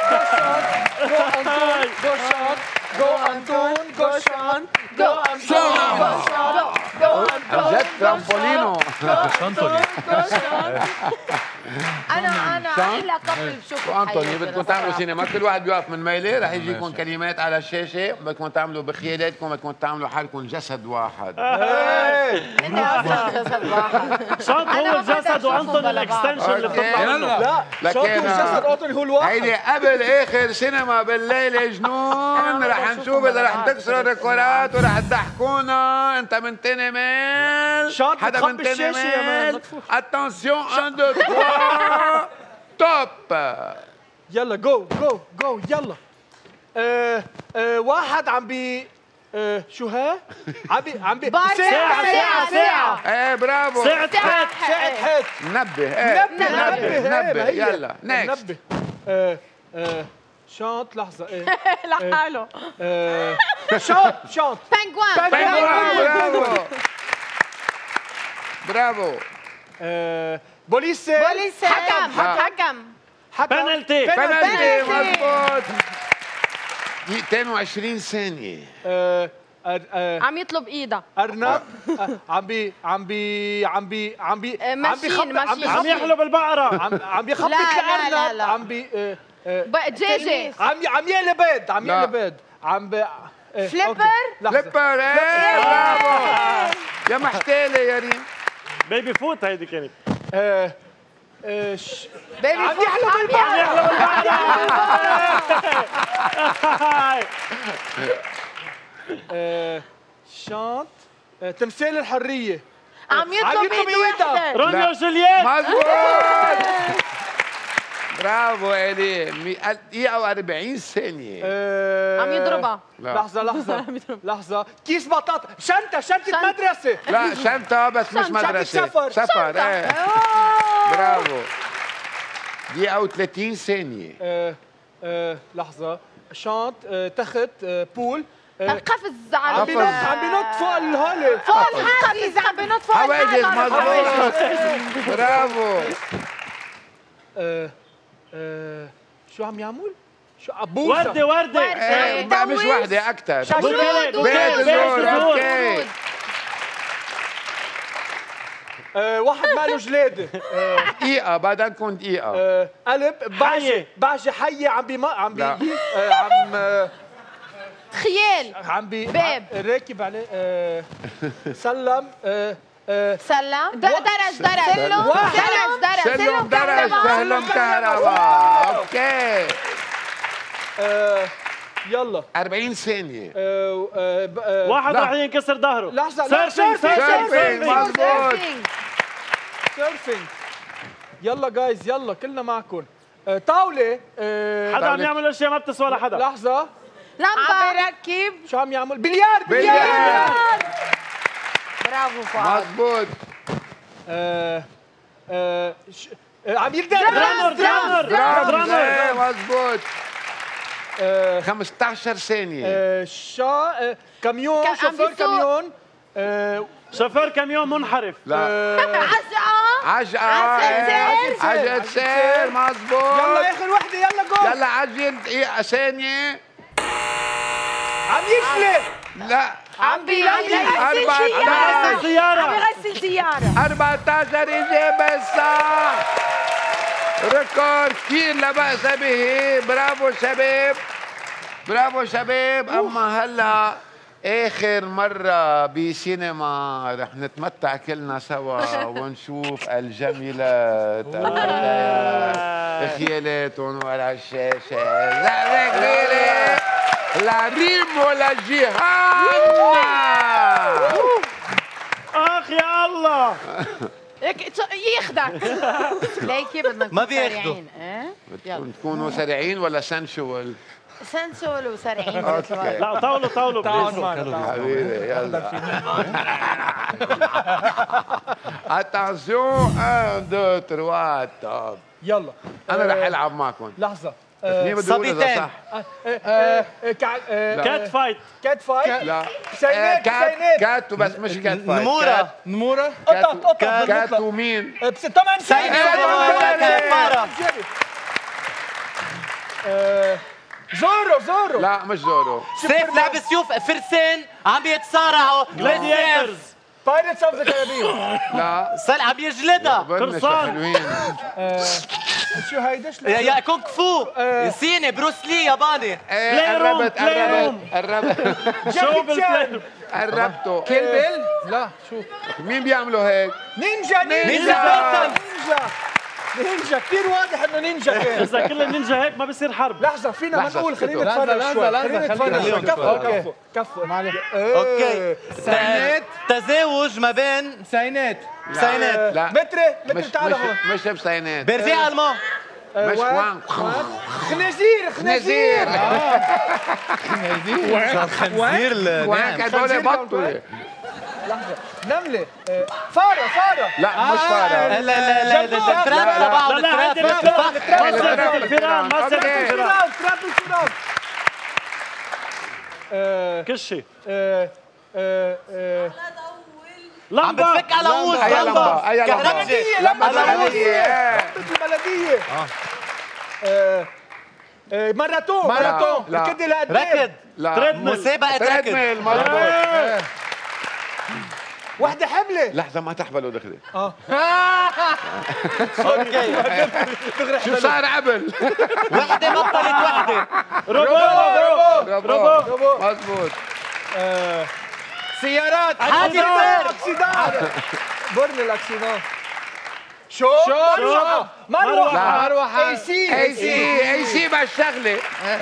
جت ترامبولينو. انا احلى كابل بشوفه وانطوني بدكم تعملوا سينما، كل واحد بيوقف من ميله، رح يجيكم كلمات على الشاشه، بدكم تعملوا بخيالاتكم، بدكم تعملوا حالكم جسد واحد. انت اصلا جسد واحد. شاط هو الجسد وانطوني الاكستنشن اللي بتطلع منه. لا شاطر الجسد اوطني هو الواحد. هيدي قبل اخر سينما بالليله جنون، رح نشوف اذا رح تكسروا الريكورات ورح تضحكونا. انت من تاني ميل، حدا من تاني ميل. اتونسيون 1 2 3 توب. يلا جو يلا. واحد عم بي شو ها؟ عم بي ساعة. ايه برافو. ساعة حيط. نبه. يلا نيكست. شانت لحظة ايه؟ لحاله. شانت بانجوان. برافو. بوليس. حكم. بنالتي مضبوط. 22 ثانية. عم يطلب ايدها. أرنب. عم يحلب البقرة. عم يخبط الأرنب. عم بي جيجي. عم يقلب بيض. فليبر. برافو. يا محتالة يا ريم. بيبي فوت هيدي كانت. بيبي عم يحلب شانت. تمثال الحرية. عم يطلب ايد وحده. روميو وجولييت. مظبوط. برافو الي. دقيقة و40 ثانية. عم يضربها. لحظة. كيس بطاطا. شنطة مدرسة. لا شنطة بس مش مدرسة. سفر. ايه برافو. دقيقة و30 ثانية. لحظة. شانت تخت بول. قفز على عم بينط فوق الهولة. فوق الحاجز. عم بينط فوق حواجز. الحاجز. مظبوط. برافو. شو عم يعمل؟ شو عبوسه؟ وردة بقى مش وحده اكثر. بيت الزهور. اوكي. واحد ماله جلاده. دقيقة بدنا نكون دقيقة. قلب بعشي حية عم خيال باب راكب عليه سلم سلم درج سلم كهرباء. اوكي. يلا 40 ثانية. واحد راح ينكسر ظهره. لحظة سيرفينج. مضبوط. سيرفينج. يلا جايز يلا كلنا معكم. طاولة. حدا عم يعمل اشياء ما بتسوى لحدا. لحظة. لمبة عم بركب. شو عم يعمل؟ بلياردو. برافو فؤاد. مضبوط. عم يقدر درامر. مضبوط. 15 ثانية. كاميون. شوفير كاميون. شوفير كاميون منحرف. لا. عجقة. عجقة سير. مضبوط. يلا اخر وحدة يلا جول. يلا عجل دقيقة ثانية. عم يشلي. لا. عم بيغسل سيارة. 14 إجابة صح. ريكورد كثير لا بأس به. برافو شباب. برافو شباب. أما هلا آخر مرة بسينما رح نتمتع كلنا سوا ونشوف الجميلات الفتيات خيالاتهم على الشاشة. لا كبيرة لا ريم ولا جيهان. اخ يا الله. ياخدك. ليكي بدنا ما بياخدوا. تكونوا سريعين ولا سنشوال؟ سنسول وسريعين. لا طاولوا حبيبي يلا. اتنسيون 1 2 3 توب. يلا انا رح العب معكم. لحظة. مين بده يقول اذا صح؟ كات فايت. كات فايت. لا. سينات. كات بس مش كات فايت. نمورة. قطط. كات ومين؟ ب8 زورو. لا مش زورو. سيف لعب سيوف فرسان عم يتصارعوا. جلاديترز. بايرتس اوف ذا كاريبيان. لا. سل عم يجلدها. قرصان. شو هيدا؟ يا كونغ فو. صيني بروس لي ياباني. قربت. شو بالبلاي. قربتوا. كيل بيل. لا شو مين بيعملوا هيك؟ نينجا كثير واضح انه نينجا كان. اذا كل النينجا هيك ما بصير حرب. لحظة فينا ما نقول. خلينا نتفرج شوي. كفو. اوكي. تزاوج ما بين ساينات. لا. متري تعال هون. مش بسينات. برفيع الماء. مش وان. خنازير. خنزير وان هدول بطوا. لحظة. نملة. فارة. لا مش فارة. لا التراب تبعه الفيران ما صار الفيران. كشي. عم بتفك على ووز. لمبة كهربجي. لمبة البلدية. ماراثون. الكدة لقدام. ركض. لا. مسابقة ركض. مضبوط. وحدة حملة. لحظة ما تحبلوا دخلي. اوكي. شو صار قبل؟ وحدة بطلت وحدة. روبو. مضبوط. سيارات. حادث. اكسيدان. برن الاكسيدان. شو؟ مروحة. اي سي بالشغلة.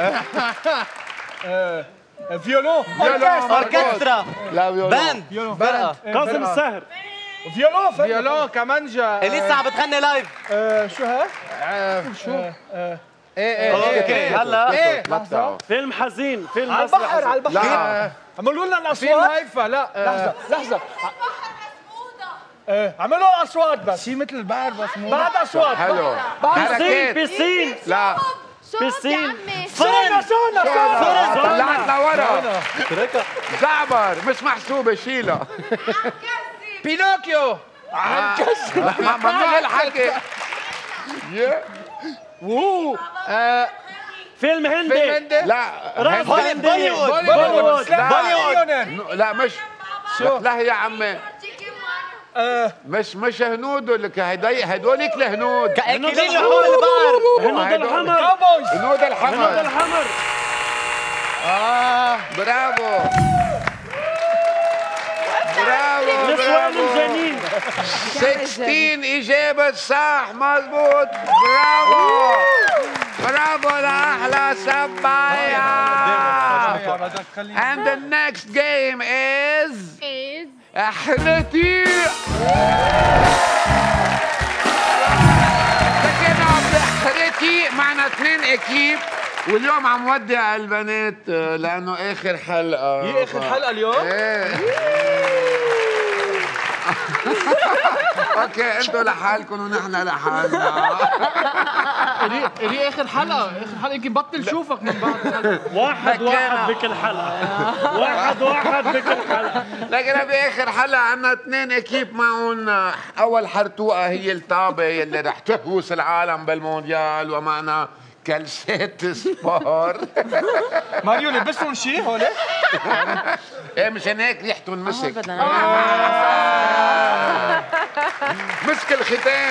فيولون. اوركسترا. لا فيولون. باند. قاسم الساهر. فيولون كمانجا. لسه عم بتغني لايف. شو ها؟ اوكي هلا. لحظة. فيلم حزين. فيلم على البحر. لا. عملوا لنا الاصوات. هيفا. لا لحظة. عملوا اصوات بس. شيء مثل البحر بس مو بعد اصوات. حلو. بيسين. لا. بيسين. سونا. طلعت لورا. زعبر مش محسوبة شيلها. بينوكيو. ممنوع الحكي. فيلم هندي. لا بوليوود. لا مش شو لا يا عمي مش هنود هدولك الهنود كأكلين لحوم البقر. هنود الحمر. هنود الحمر. برافو نسوان الجنين. 16 إجابة صح مظبوط. برافو لأحلى سبايا. And the next game is احلتي. فكنا بحرتي معنا 2 اكيب واليوم عم ودع البنات لانه اخر حلقه. هي اخر حلقه اليوم؟ ايه اوكي انتوا لحالكم ونحن لحالنا. هي اخر حلقه يمكن بطل شوفك من بعد الحلقه. واحد بكل حلقه. واحد بكل حلقه. لكن باخر حلقه عندنا 2 اكيب معهم. اول حرتوقه هي الطابه اللي رح تهوس العالم بالمونديال ومعنا كلسات سبار. ماريو لبسهم شيء هول؟ ايه مشان هيك ريحتهم مسك. مسك الختام.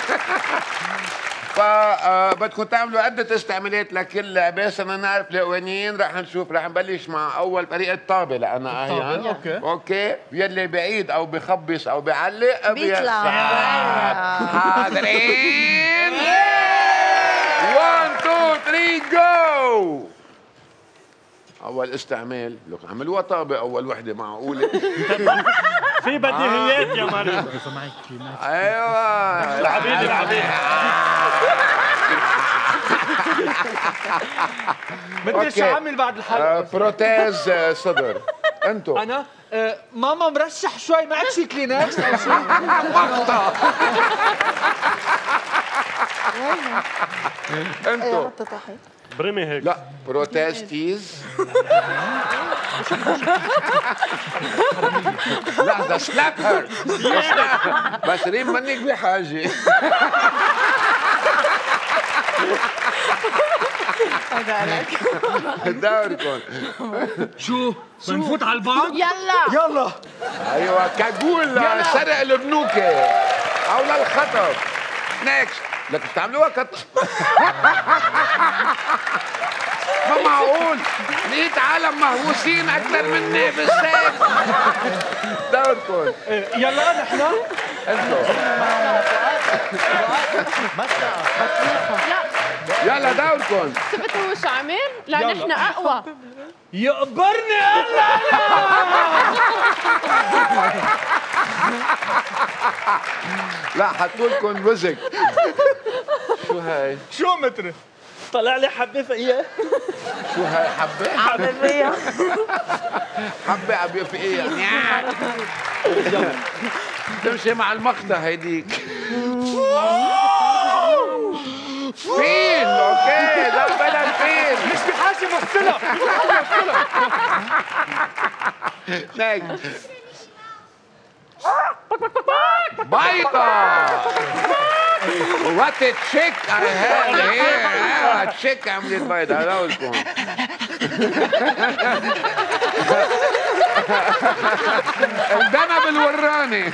فبدكم تعملوا عدة استعمالات لكل لعبة. بس انا نعرف القوانين. رح نشوف. رح نبلش مع اول فريق الطابة لأنا أهيان. اوكي يلي بعيد او بخبص او بيعلق بيطلع. حاضرين 1 2 3 جو. اول استعمال لك عملوها طابة اول وحدة معقولة. في بديهيات يا ماريو. ايوه العبيد بدي شو اعمل بعد الحلقه؟ بروتيز صدر. انتو انا ماما مرشح شوي. معك شي كلينكس او شي؟ انتو برمي هيك. لا بروتيز تيز. لحظة سلاب هير. بس ريم منك بحاجة. دوركم. شو بنفوت على البعض؟ يلا ايوه كقول سرق البنوكة او للخطب. نيكست. لك بتعملوها ما معقول. لقيت عالم مهووسين اكثر مني بالسيف. دوركم. يلا نحن انتو يلا دوركم. شفتوا هو شو عمل؟ لا نحن اقوى. يقبرني الله. لا حطوا لكم وزك. شو هاي؟ شو متر؟ طلع لي حبه فقيه. شو هاي حبة؟ عبرية. حبة عم فقيه. تمشي مع المقطع هيديك. فيل. اوكي لا بلا الفيل. مش بحاجه مغسله. نيكست. بيضة. وات تشيك اي هاد هير. تشيك عملت بيضة. هذا لكم. الدنب الوراني.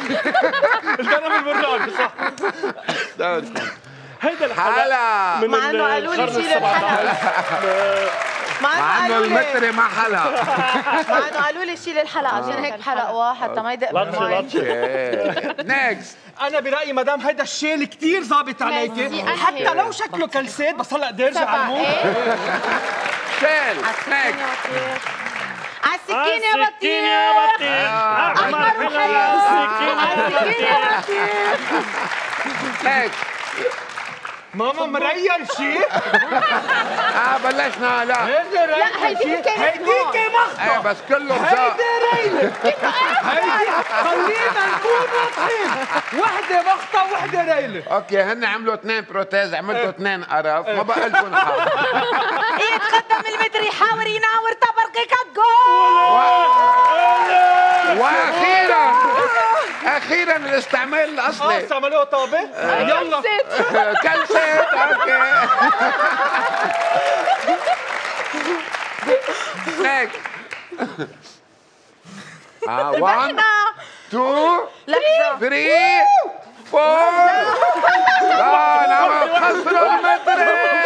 صح. دوركم. هيدا الحلقة من مع انه قالوا لي شيل الحلقة. مع انه المتر ما حلق. مع انه قالوا لي شيل الحلقة عشان هيك حلقة حتى ما يدق بالمي. نيكست. انا برايي مدام هيدا الشيل كثير ظابط عليكي. حتى لو شكله كلسات بس هلا قدر ارجع على المود. شيل. نيكست. عالسكين يا بطيخ. احمر حلقة عالسكين يا بطيخ. نيكست. ماما مريل شيء؟ بلشنا. لا هيديك ايه بس كله بزاق. هيدي خلينا نكون واضحين. وحده مخطة وحده ريلة. اوكي هن عملوا 2 بروتيز. عملتوا 2 قرف. ما بقى لكم حق. يتقدم المتر يحاور يناور تبرقك الجول. واخيرا الاستعمال الاصلي. استعملوها طابة؟ يلا كلست. اوكي. نيك. 1 2 3 4. نعم خسروا المترين.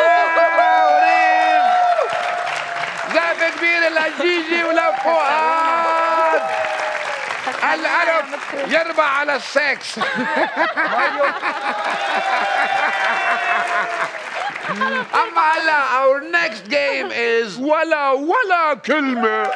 زعف كبير لجيجي ولفؤاد. العرب يربع على السكس. أما هلا our next game is ولا كلمة.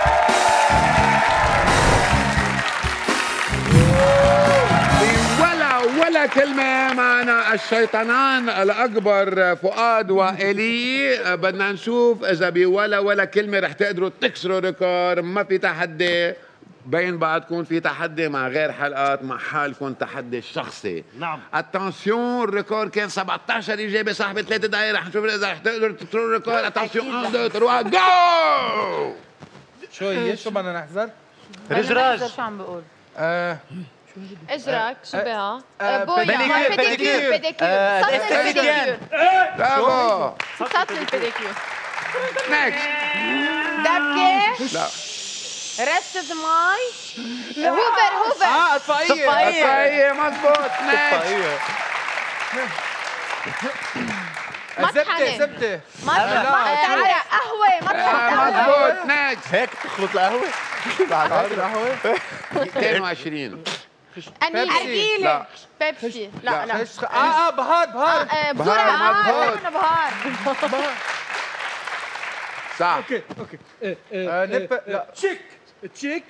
ولا كلمة معنا الشيطانان الأكبر فؤاد وإلي. بدنا نشوف إذا بولا كلمة رح تقدروا تكسروا ريكور. ما في تحدي بين بعضكم، في تحدي مع غير حلقات، مع حالكم تحدي شخصي. نعم. اتنسيون الريكور كان 17 إجابة صاحبة 3 دقايق. رح نشوف إذا رح تقدروا تكسروا الريكور. اتنسيون 1 2 3 جو. شو هي؟ شو بدنا نحذر؟ رجراج. شو عم بقول؟ اجرك شو بها؟ بيديكير بيديكير. برافو. سطل البيديكير. نيكست. دبكة. لا. رشة مي. هوفر. طفاية. مضبوط. نيكست. زبدة. قهوة. مضبوط. نيكست. هيك تخلط القهوة؟ بعد القهوة 22. أرجيلة. بيبسي. لا. بهار. بهار. بهار. صح. اوكي لا تشيك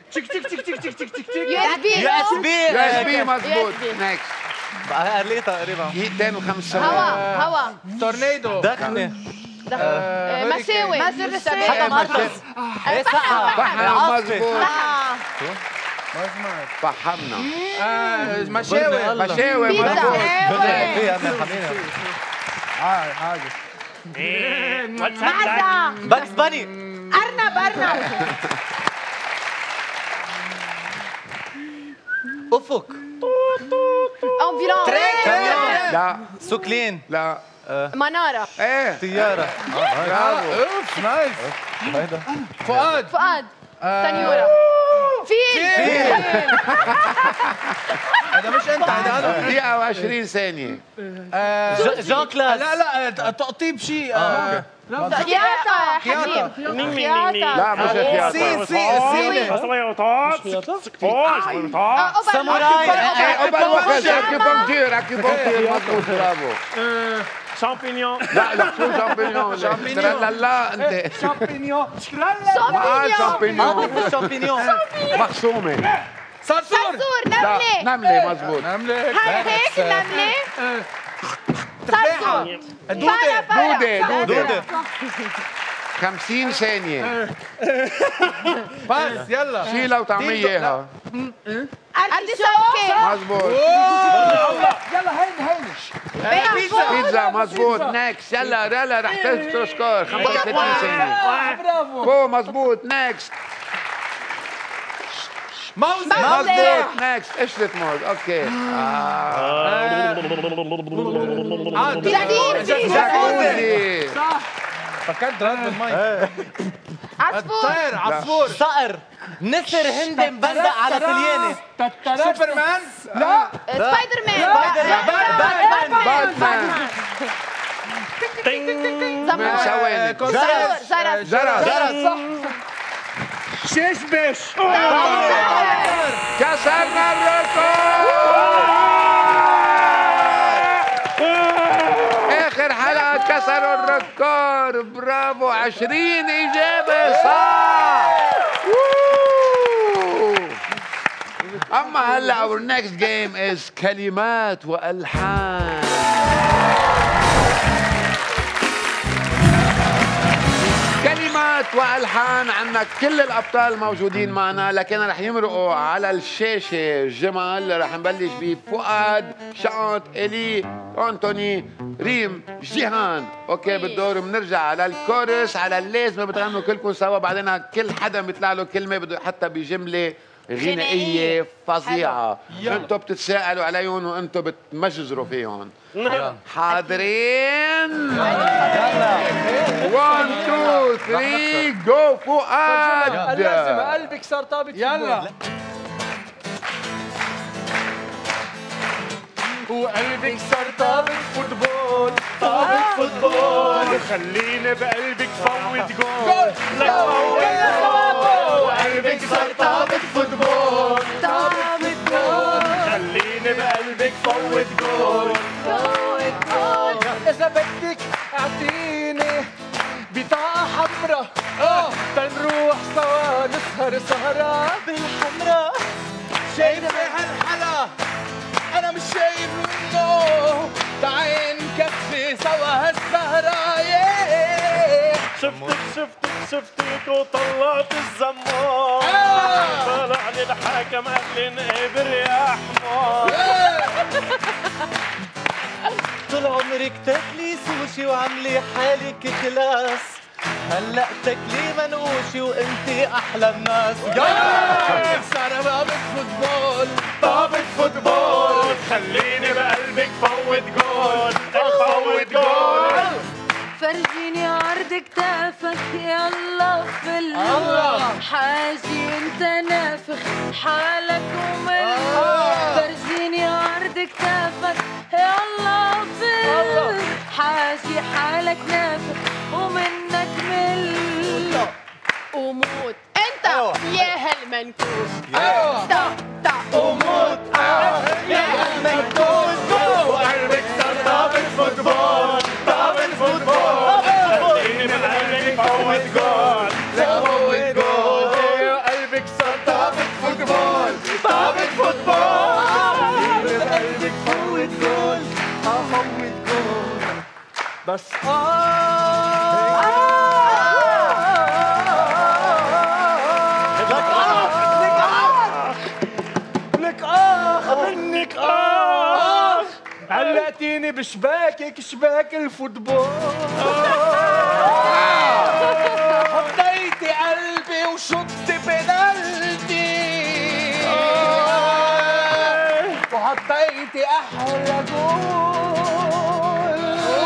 USB. مضبوط. نيكست. قليل تقريبا. دقيقتين و5 ثواني. هوا. تورنيدو. دخنة. مشاوي. فحم. مضبوط. فحمنا. مشاوي. مضبوط. معزة. باكس باني. أرنب. افق. أمبيلانس. لا. سوكلين. لا. منارة. ايه. طيارة. برافو. اوف نايس. هيدا فؤاد. سنيورة. فيل. هذا مش انت، هذا انا. دقيقة و20 ثانية. جان كلاس. لا تقطيب شيء. خياطة. خياطة. لا مش خياطة. ساموراي. اكيبونكتير. مضبوط. برافو. شامبينيون. لا شو شامبينيون؟ لا انت. شامبينيون. شامبينيون. مخصومة. صرصور. لا نملة. مضبوط. هيك نملة. تفاحة. دودة. 50 ثانية. بس يلا. شيلها وطعمية اياها. أرتيشوكة. مضبوط. يلا هين. بيتزا. مضبوط. نيكست. يلا رح تكسر سكور. 35 ثانية. برافو. مضبوط. نيكست. موزة. مضبوط. نيكست. قشرة موز. اوكي. جاكوزي. فكرت رد بالمي. عصفور. صقر. نسر هندي مبندق على كليانة. سوبرمان. لا. سبايدر مان. باتمان. من ثواني. زرس. صح. شيش. كسرنا الريكورد. اخر حلقة كسروا الريكورد. برافو. 20 إجابة صح. أما هلا our next game is كلمات وألحان. كلمات وألحان. عنا كل الأبطال موجودين معنا، لكن رح يمرقوا على الشاشة جمال. رح نبلش بفؤاد، شانت، إلي، أنتوني، ريم، جيهان. أوكي بالدور بنرجع على الكورس، على اللازمة بتغنوا كلكم سوا. بعدين كل حدا بيطلع له كلمة حتى بجملة غنائية فظيعة. انتوا بتتساءلوا عليهم وانتوا بتمجزروا فيهم. حاضرين؟ 1 2 3 جو فؤاد. لازم قلبك صار طابت. يلا وقلبك صار طابت فوتبول، طابت فوتبول، خليني بقلبك فوت جول. وقلبك صار طابت فوتبول، طابت جول، خليني بقلبك فوت جول. إذا بدك اعطيني بطاقة حمرا تنروح سوا نسهر سهرة بالحمرا. شايفة هالحلا أنا مش شايف منه، تعال نكفي سوا هالسهرة. شفتك وطلعت الزمار، طلع لي الحاكم قال لي انقبر يا حمار. طول عمرك تاكلي سوشي وعملي حالك كلاس، هلا تاكلي منقوشي وانتي احلى الناس. صار طابت فوتبول، طابت فوتبول، خليني بقلبك فوت جول، فوت جول. فرجيني عرض كتافك يلا فل، حاجي انت نافخ حالك ومل. فرجيني عرض كتافك يلا فل، حاجي حالك نافخ ومنك مل. وموت انت يا هالمنكوش. وموت يا هالمنكوش. وقلبك صار طابت فوتبول، طابت فوتبول، خليني بقلبك فوت جول، فوت جول. وقلبك صار طابت فوتبول، طابت فوتبول، خليني بقلبك فوت جول، فوت جول. بس منك علقتيني بشباكك شباك الفوتبول. حطيتي قلبي وشطتي بنالتي، وحطيتي احلى جول.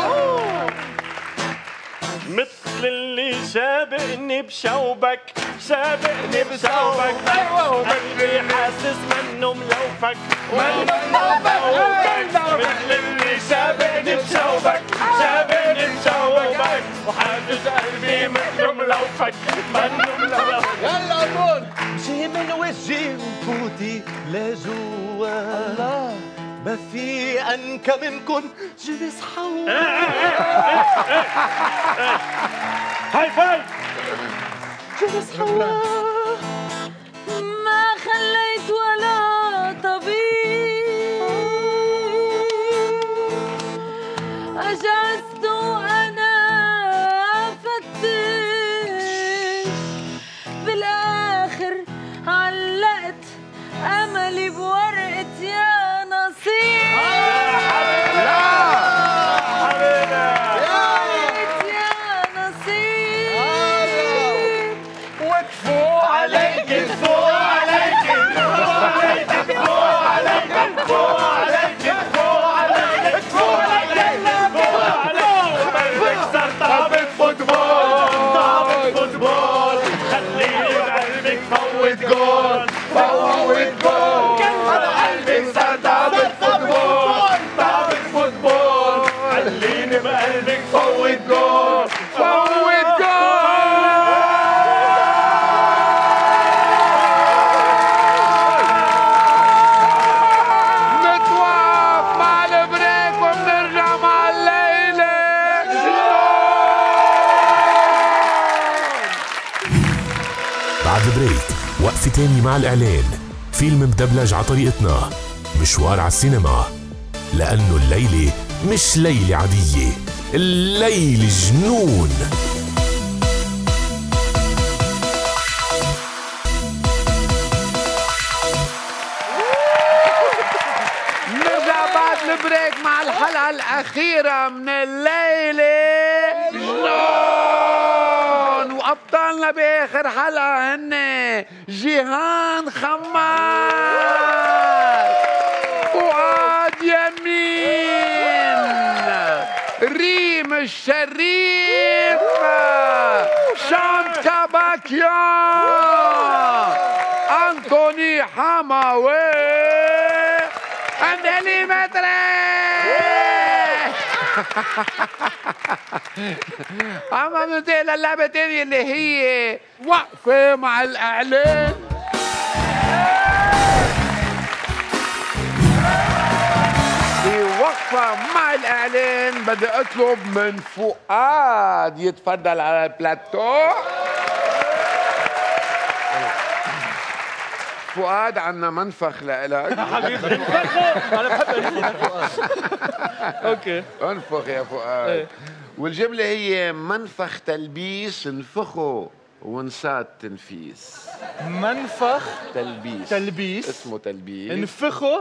مثل اللي سابقني بشوبك، سابقني بشوبك، قلبي حاسس منه ملوفك، منه ملوفك. مثل اللي سابقني بشوبك، سابقني بشوبك، وحاسس قلبي منه ملوفك، منه ملوفك. يلا قول امشي من وجهي وفوتي لجوا، الله ما في أنكى منكن جلس حوا. هاي فاي جلس حوا، ما خليت ولا طبيب، أجازت وأنا فتش، بالآخر علقت أملي بورقة يا نصيب. وقفة تاني مع الإعلان. فيلم مدبلج على طريقتنا، مشوار على السينما، لأنه الليلة مش ليلة عادية، الليلة جنون. نرجع بعد البريك مع الحلقة الأخيرة من الليلة جنون، وأبطالنا معنا باخر حلقه هن جيهان خماس، فؤاد يمين، ريم الشريف، شام كاباكيان، انطوني حماوي، الليلة. اما بننتقل للعبة الثانية اللي هي وقفة مع الإعلان. في وقفة مع الإعلان بدي أطلب من فؤاد يتفضل على البلاتو. فؤاد عنا منفخ لإلك. حبيبي انا بحب فؤاد. اوكي انفخ يا فؤاد. والجملة هي منفخ تلبيس انفخه ونسات تنفيس. منفخ تلبيس اسمه تلبيس انفخه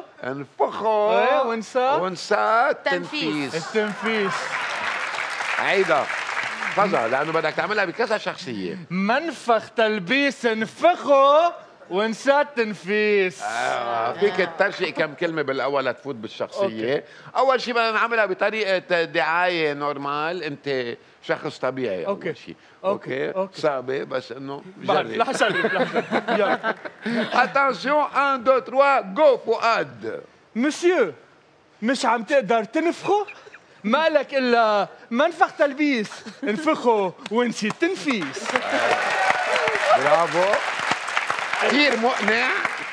ونسات تنفيس. التنفيس عيدا فظا لأنه بدك تعملها بكذا شخصية. منفخ تلبيس انفخه ونسات تنفيس. فيك ترشق كم كلمة بالأول لتفوت بالشخصية. أول شيء بدنا نعملها بطريقة دعاية نورمال، أنت شخص طبيعي. أول شيء أوكي صعبة بس إنه جرب. رح أجرب يلا. اتنسيون 1 2 3 جو فؤاد. مسيو مش عم تقدر تنفخه؟ مالك إلا منفخ تلبيس انفخه ونسيت تنفيس. برافو كثير مقنع.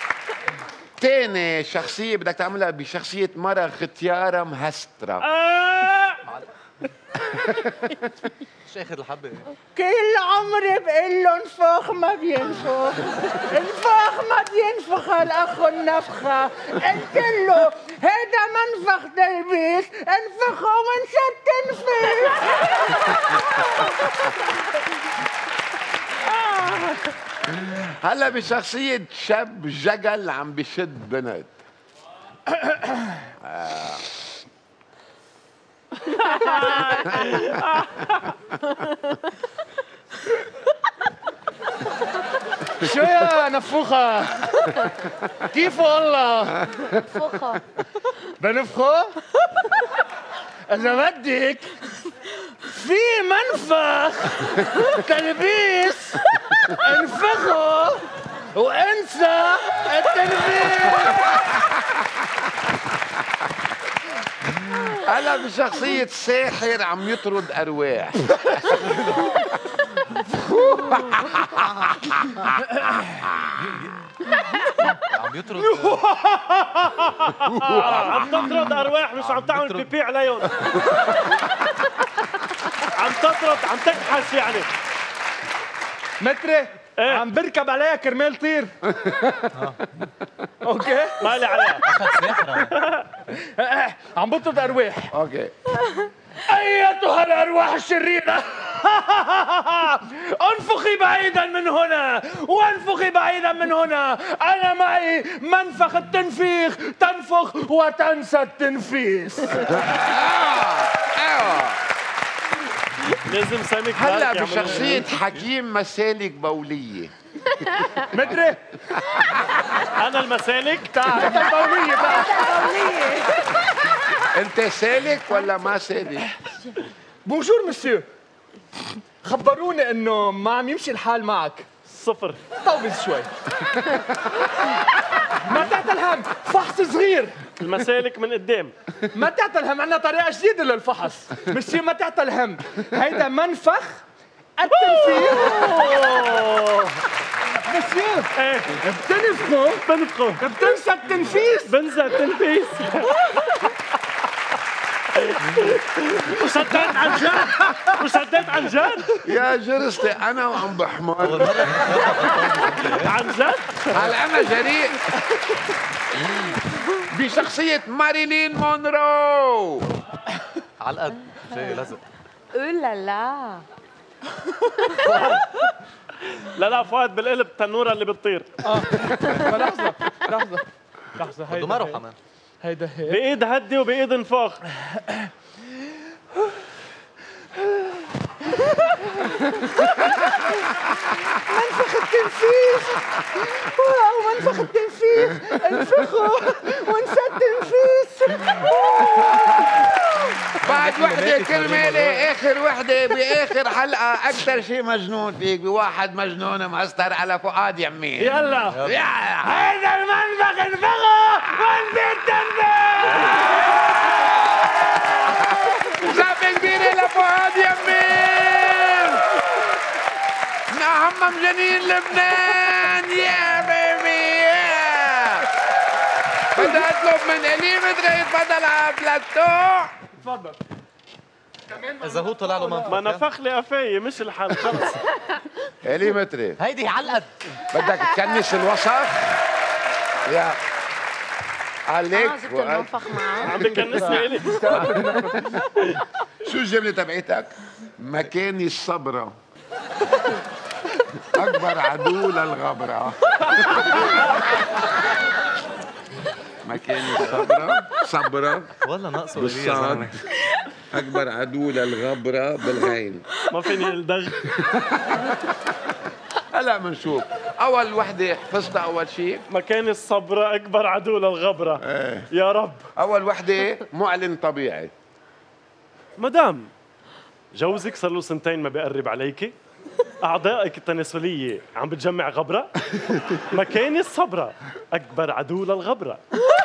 تاني شخصية بدك تعملها بشخصية مرة ختيارة مهسترة. مش اخذ الحبة. كل عمري بقول له انفخ ما بينفخ، انفخ ما بينفخ الاخ النفخة، قلت له هيدا منفخ تلبيس انفخه وانسى تنفخ. هلا بشخصية شاب جقل عم بشد بنت. شو يا نفوخة؟ كيف والله؟ نفخه بنفخه؟ إذا بدك في منفخ تلبيس انفخه وانسى التنفيذ. هلا بشخصية ساحر عم يطرد أرواح. عم يطرد عم تطرد ارواح مش عم تعمل بيبي عليهم. عم تطرد عم تكحس يعني. متري عم بركب عليها كرمال طير. اوكي مالي عليها. اخذ ساحرة. عم بطرد ارواح. اوكي ايتها الارواح الشريره انفخي بعيدا من هنا وانفخي بعيدا من هنا. انا معي منفخ التنفيخ، تنفخ وتنسى التنفيس. لازم سامك. هلا بشخصية حكيم مسالك بولية. مدري انا المسالك. تعال بولية بقى. انت سالك ولا ما سالك؟ بونجور مسيو، خبروني انه ما عم يمشي الحال معك. صفر. طوز شوي. ما تعتل هم، فحص صغير. المسالك من قدام. ما تعتل هم، عندنا طريقة جديدة للفحص. مسيو ما تعتل هم، هيدا منفخ التنفيذ. مسيو بتنفخه بتنسى التنفيس. بنسى التنفيس. وصدقت عن جد. وصدقت عن جد. يا جرستي انا وعم بحمر. عن جد. هلا انا جريء. بشخصية ماريلين مونرو. على القد جاي لزق. لا لا لا فؤاد بالقلب التنورة اللي بتطير. لحظة بده مروحة كمان. هيدا هيك بإيد هدي وبإيد انفاخ. منفخ التنفيخ. واو منفخ التنفيخ. انفخوا وانسى التنفيس. بعد وحدة كرمالي آخر وحدة بآخر حلقة أكثر شيء مجنون فيك بواحد مجنون مسطر على فؤاد يمين. يلا هذا المنفخ انفخوا وانسى التنفيس. زفة كبيرة لفؤاد يمين من أهم مجانين لبنان. يا بيبي بدي أطلب من إليمتري يتفضل على بلاتو. تفضل. إذا هو طلع له منفخ ما نفخ لي قفاية مش الحل خلص. إليمتري هيدي علقد. بدك تكنس الوسخ يا عليك. جبت المنفخ معه. عم بكنسني إلي. شو الجملة تبعتك؟ مكاني الصبرة أكبر عدو للغبرة. مكاني الصبرة صبرة والله ناقصه بالصاد أكبر عدو للغبرة بالغين. ما فيني الدغ. هلا بنشوف. أول وحدة حفظتها أول شيء مكان الصبرة أكبر عدو للغبرة. يا رب. أول وحدة معلن طبيعي. مدام جوزك صار له سنتين ما بيقرب عليكي، أعضائك التناسلية عم بتجمع غبرة. مكاني الصبرة أكبر عدو للغبرة.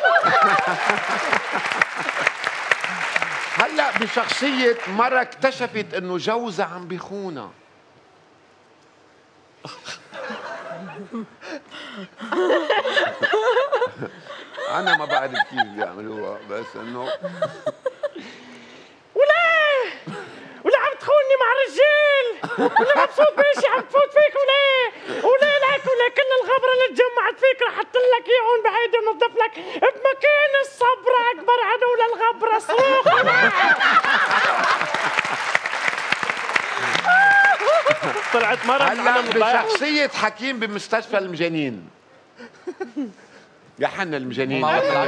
هلا بشخصية مرة اكتشفت إنه جوزها عم بيخونها. أنا ما بعرف كيف بيعملوها بس إنه ولا عم تخوني مع رجال ولا مبسوط بشي عم تفوت فيك ولا لك ولا كل الغبره اللي تجمعت فيك رح احط لك اياهم بعيد ونضف لك بمكان الصبر اكبر عدو للغبره. صروخ طلعت مرة هلا بشخصية حكيم بمستشفى المجانين. يا حنا المجانين.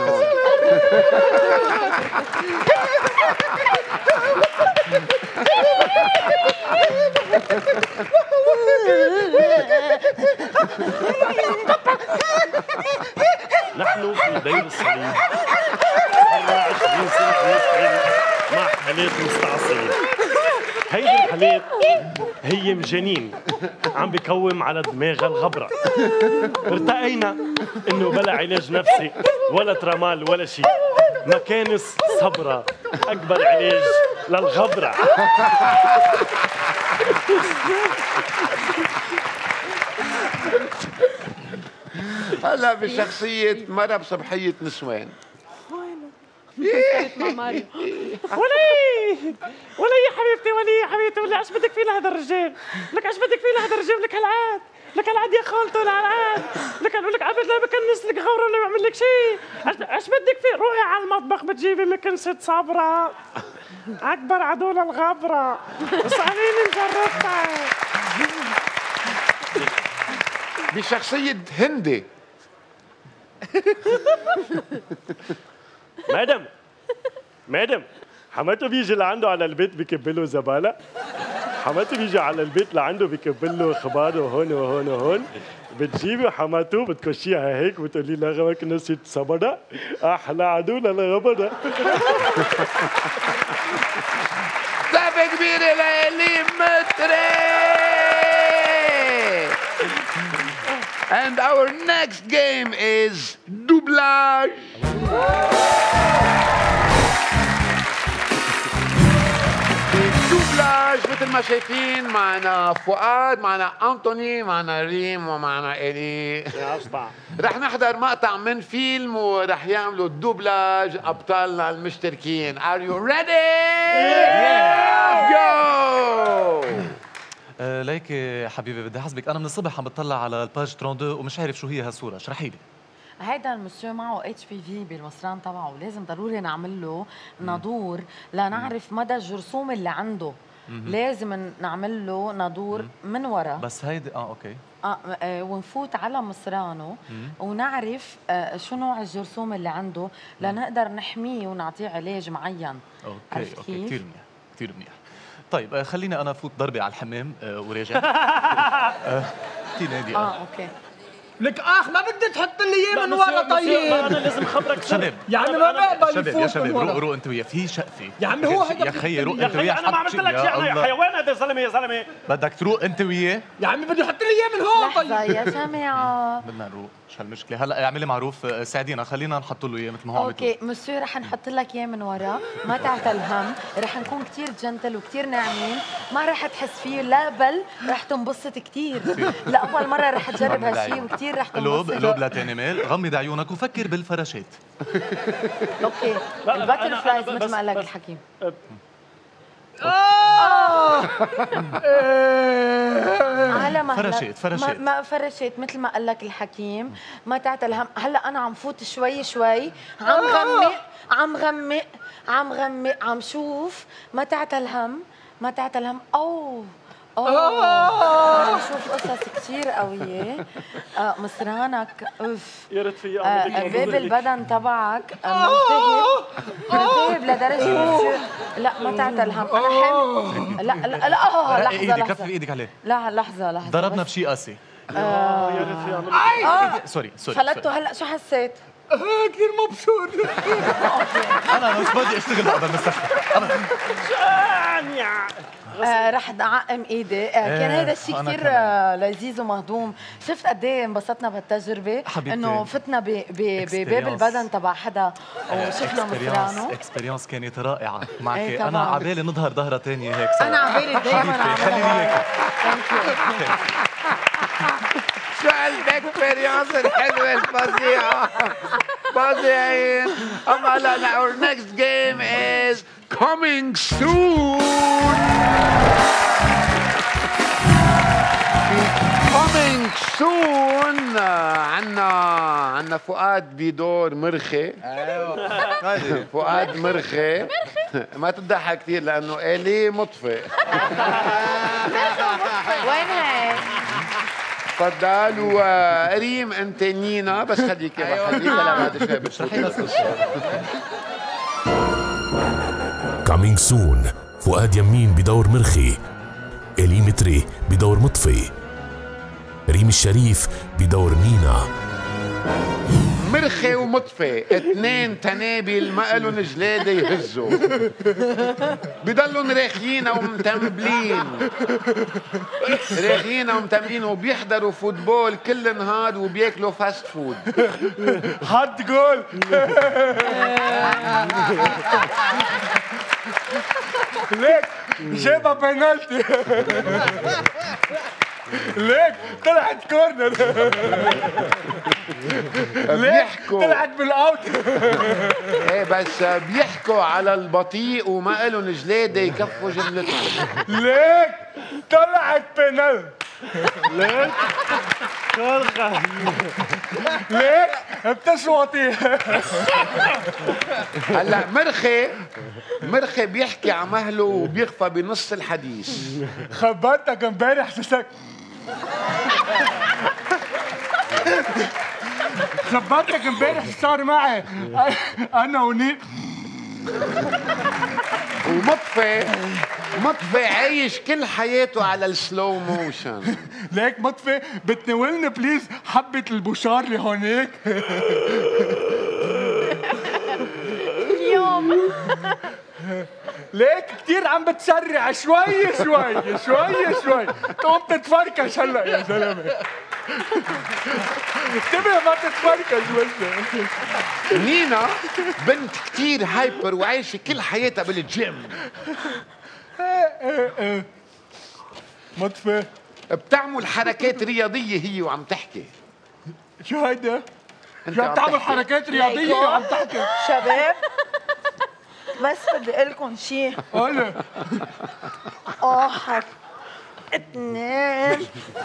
نحن في دير الصليب صرنا 20 سنة بنشتغل مع حالات مستعصية. هيدي الحالات هي مجانين عم بكوم على دماغها الغبرة. ارتقينا انه بلا علاج نفسي ولا ترامال ولا شيء. مكان الصبرة اكبر علاج للغبرة. هلا بشخصية مرة بصبحية نسوان. مع ماريو. ولي يا حبيبتي ولي يا حبيبتي ولا ايش بدك فيه لهذا الرجال؟ لك ايش بدك فيه لهذا الرجال؟ لك هالعاد لك هالعاد يا خالته العاد لك اقول لك ابد لا بكنس لك غوره ولا بعمل لك شيء. ايش بدك فيه؟ روحي على المطبخ بتجيبي مكنسة صبرة اكبر عدو للغبرة. اسأليني مجربتها. بشخصية هندي. مادام حماته بيجي لعنده على البيت بكبله زبالة. حماته بيجي على البيت لعنده بكبله خباره هون وهون وهون. بتجيبي حماته بتكشيها هيك بتقولي لها غبك نسيت صبرة أحلى عدو للغبرة. سقفة كبيرة لإليمتري. And our next game is doublage. دوبلاج مثل ما شايفين معنا فؤاد معنا أنطوني معنا ريم ومعنا إلي. يا أصبع رح نحضر مقطع من فيلم ورح يعملوا الدوبلاج أبطالنا المشتركين. Are you ready? Yeah! Go! ليكي حبيبي بدي احسبك انا من الصبح عم بتطلع على الباج 32 ومش عارف شو هي هالصوره. اشرحي لي. هيدا المسيو معه HPV بالمصران تبعه، لازم ضروري نعمل له نادور لنعرف مدى الجرثومه اللي عنده. لازم نعمل له نادور من ورا. بس هيدي اوكي. ونفوت على مصرانه ونعرف شو نوع الجرثومه اللي عنده لنقدر نحميه ونعطيه علاج معين. اوكي كثير منيح كثير منيح. طيب خليني انا افوت ضربه على الحمام وراجع. تنادي اوكي. لك ما بدي تحط لي اياه من ورا طيب. انا لازم خبرك شباب يا عمي ما بقبل شباب يفوت يا شباب من ورا. روق انت وياه في شقفه يا عمي هو يا خيي روق انت وياه. انا ما عملت لك شيء، انا حيوان هذا زلمه يا زلمه. بدك تروق انت وياه. يا عمي بده يحط لي اياه من هون طيب. لحظة يا جماعة. بدنا نروق، شو هالمشكله؟ هلا اعملي معروف ساعدينا، خلينا نحط له اياه مثل ما هو عم اوكي مسيو رح نحط لك اياه من ورا، ما تعتل هم، رح نكون كثير جنتل وكثير ناعمين، ما رح تحس فيه لا بل رح تنبسط كثير. لاول مرة رح تجرب هالشيء وكثير رح تنبسط. قلوب لا تاني غمض عيونك وفكر بالفراشات. اوكي الباتر فلايز مثل ما قال لك الحكيم. على مهلك فرشات ما فرشت مثل ما قال لك الحكيم، ما تعتل هم. هلا انا عم فوت شوي شوي، عم غمق عم شوف، ما تعتل هم ما تعتل هم. عم شوف قصص كثير قوية. مصرانك اوف يا ريت فيها باب البدن تبعك ملتهب لدرجة لا ما تعتل هم. انا حامل لا لحظة كفي ايدك عليه. لا لحظة ضربنا بشيء قاسي. يا ريت فيها سوري فلتته هلا شو حسيت؟ كثير مبسوط. انا مش بدي اشتغل بقدر مستشفى ابدا. رح اعقم ايدي. كان هذا الشيء كثير لذيذ ومهضوم. شفت قد ايه انبسطنا بهالتجربه انه فتنا بباب البدن تبع حدا وشفنا مصرانه. اكسبيرينس كانت رائعه معك. انا عبالي نظهر ظهره ثانيه هيك. انا عبالي دائما خليني شو هالاكسبيرينس الحلوه الفظيعه فظيعين. اما هلا our next game is coming soon. coming soon عنا فؤاد بدور مرخي. ايوه فؤاد مرخي. ما تضحك كثير لانه آلي مطفئ. وين هي؟ تفضل. وريم انت نينا بس خليكي خليكي لبعد شوي بشرحي لنا كامينج سون. فؤاد يمين بدور مرخي، إلي متري بدور مطفي، ريم الشريف بدور نينا. مرخي ومطفي اثنين تنابل ما لهم جلاده يهزوا، بضلهم راخيين ومتملين وبيحضروا فوتبول كل نهار وبياكلوا فاست فود. حد جول. ليك جابها بينالتي. ليك طلعت كورنر. بيحكوا طلعت بالاوت. ايه بس بيحكوا على البطيء وما لهم جلاده يكفوا جملتهم. ليك طلعت بينال. ليك ليك بتشوطي. هلا مرخي بيحكي على مهله وبيخفى بنص الحديث. خبرتك امبارح شفتك. خبرتك امبارح صار معي انا ونيل. ومطفي عايش كل حياته على السلو موشن. ليك مطفي بتناولني بليز حبة البشار اللي هونيك. اليوم ليك كثير عم بتسرع شوي تقوم تتفركش هلا يا زلمه. انتبه ما تتفركش بس. نينا بنت كثير هايبر وعايشه كل حياتها بالجيم. مطفي بتعمل حركات رياضيه هي وعم تحكي. شو هيدا؟ شو عم تعمل حركات رياضيه وعم تحكي؟ شباب بس بدي اقول لكم شيء. قولي. واحد اثنين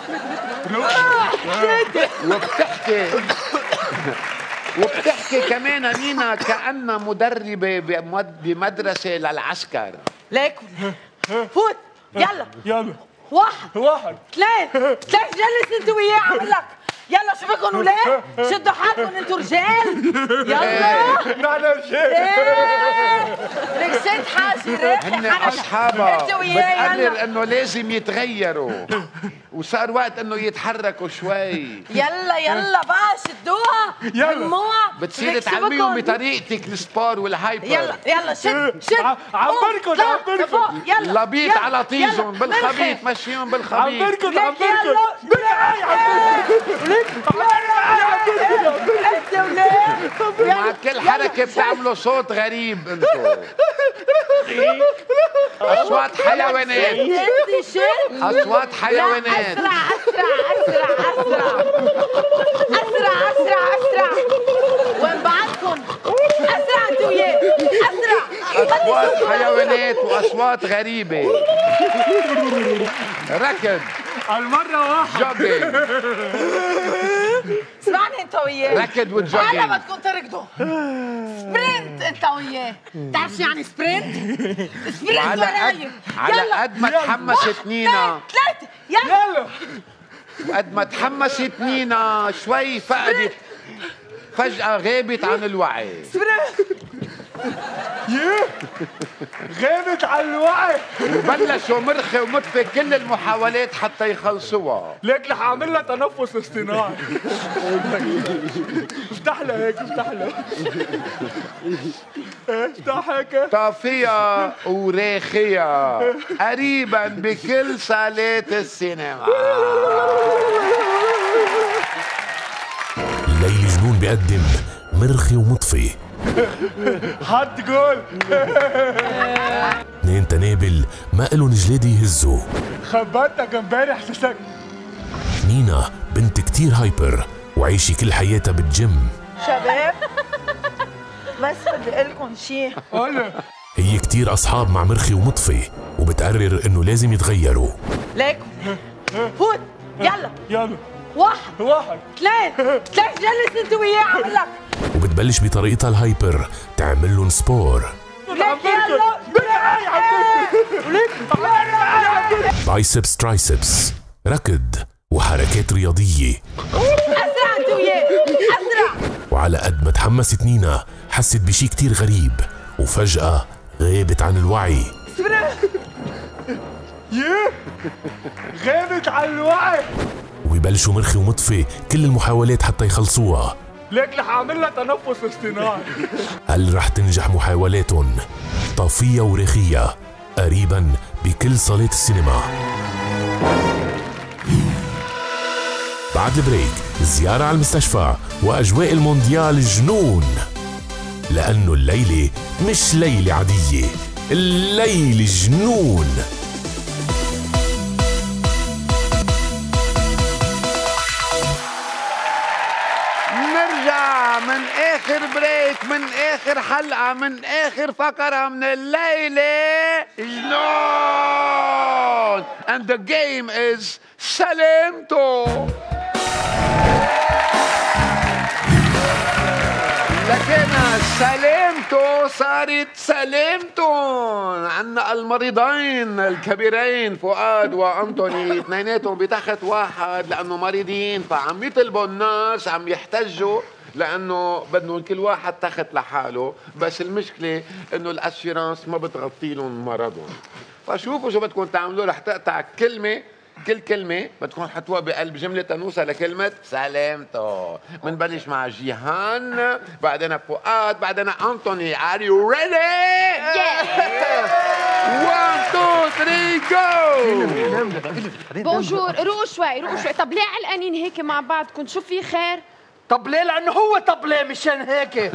وبتحكي كمان نينا كأنها مدربة بمدرسة للعسكر. ليك فوت يلا يلا. واحد اثنين جلس انت وياه. عمل لك يلا شو بكم ولاد؟ شدوا حالكم انتوا رجال. يلا نحن رجال. لك شد حاجي ريحي هن اصحابها انت وياه. بتقرر انه لازم يتغيروا وصار وقت انه يتحركوا شوي. يلا بقى شدوها. يلا. بتصير تعلميهم بطريقتك السبار والهايبر. يلا شد. عم بركض. يلا لبيط على طيزهم بالخبيط، مشيهم بالخبيط. عم بركض. انت ولاد مع كل حركة بتعملوا صوت غريب انتوا. أصوات حيوانات. أصوات حيوانات. أسرع وين بعدكم؟ أسرع انتوا وياه. أسرع. أصوات حيوانات وأصوات غريبة. ركض. المرة واحدة. جوجينج. اسمعني انت وياه. ركض وجوجينج. هلا بدكم تركضوا. سبرنت انت وياه. بتعرف شو يعني سبرنت؟ سبرنت وراي. على قد ما تحمست نينا. 3 يلا. قد ما تحمست نينا شوي فقدت، فجأة غابت عن الوعي. غابت عن الوعي. وبلشوا مرخي ومطفي كل المحاولات حتى يخلصوها. ليك رح اعمل لها تنفس اصطناعي. افتح لها هيك. افتح هيك. طافية وراخية قريبا بكل صالات السينما. ليلى جنون بيقدم مرخي ومطفي. حط جول. 2 تنابل ما إلن جلاد يهزوا. خبرتك امبارح سسك. نينا بنت كتير هايبر وعايشة كل حياتها بالجيم. شباب بس بدي اقول لكم شيء. هي كتير أصحاب مع مرخي ومطفي وبتقرر إنه لازم يتغيروا. ليك فوت. يلا 1 2 جلس انت وياه. عمل لك. وبتبلش بطريقتها الهايبر تعمل لهم سبور. بايسبس ترايسبس، ركض وحركات رياضية. اسرع انت وياه. اسرع. وعلى قد ما تحمست نينا حست بشي كتير غريب وفجأة غابت عن الوعي. غابت عن الوعي. ويبلشوا مرخي ومطفي كل المحاولات حتى يخلصوها. ليك رح اعمل لها تنفس اصطناعي. هل رح تنجح محاولاتهم؟ طافية ورخية قريبا بكل صالات السينما. بعد البريك زيارة على المستشفى وأجواء المونديال جنون، لأنه الليلة مش ليلة عادية، الليلة جنون. نرجع من آخر بريك، من آخر حلقة، من آخر فقرة من الليلة جنون. And the game is سلامتو. لكن سلامتو صارت سلامتون. عنا المريضين الكبيرين فؤاد وأنطوني، اثنيناتهم بتخت واحد لأنه مريضين، فعم يطلبوا الناس، عم يحتجوا لأنه بدهم كل واحد تخت لحاله، بس المشكلة إنه الأسيرانس ما بتغطي لهم مرضهم. فشوفوا شو بدكم تعملوا. رح تقطع كل كلمة بدكم تحطوها بقلب جملة تنوصل لكلمة سلامتو. منبلش مع جيهان، بعدين فؤاد، بعدين أنطوني. Are you ready? Yes. 1 2 3 go. بونجور. روقوا شوي. طب ليه علقانين هيك مع بعضكم؟ شو في خير؟ طب ليه؟ لانه هو طب ليه مشان هيك.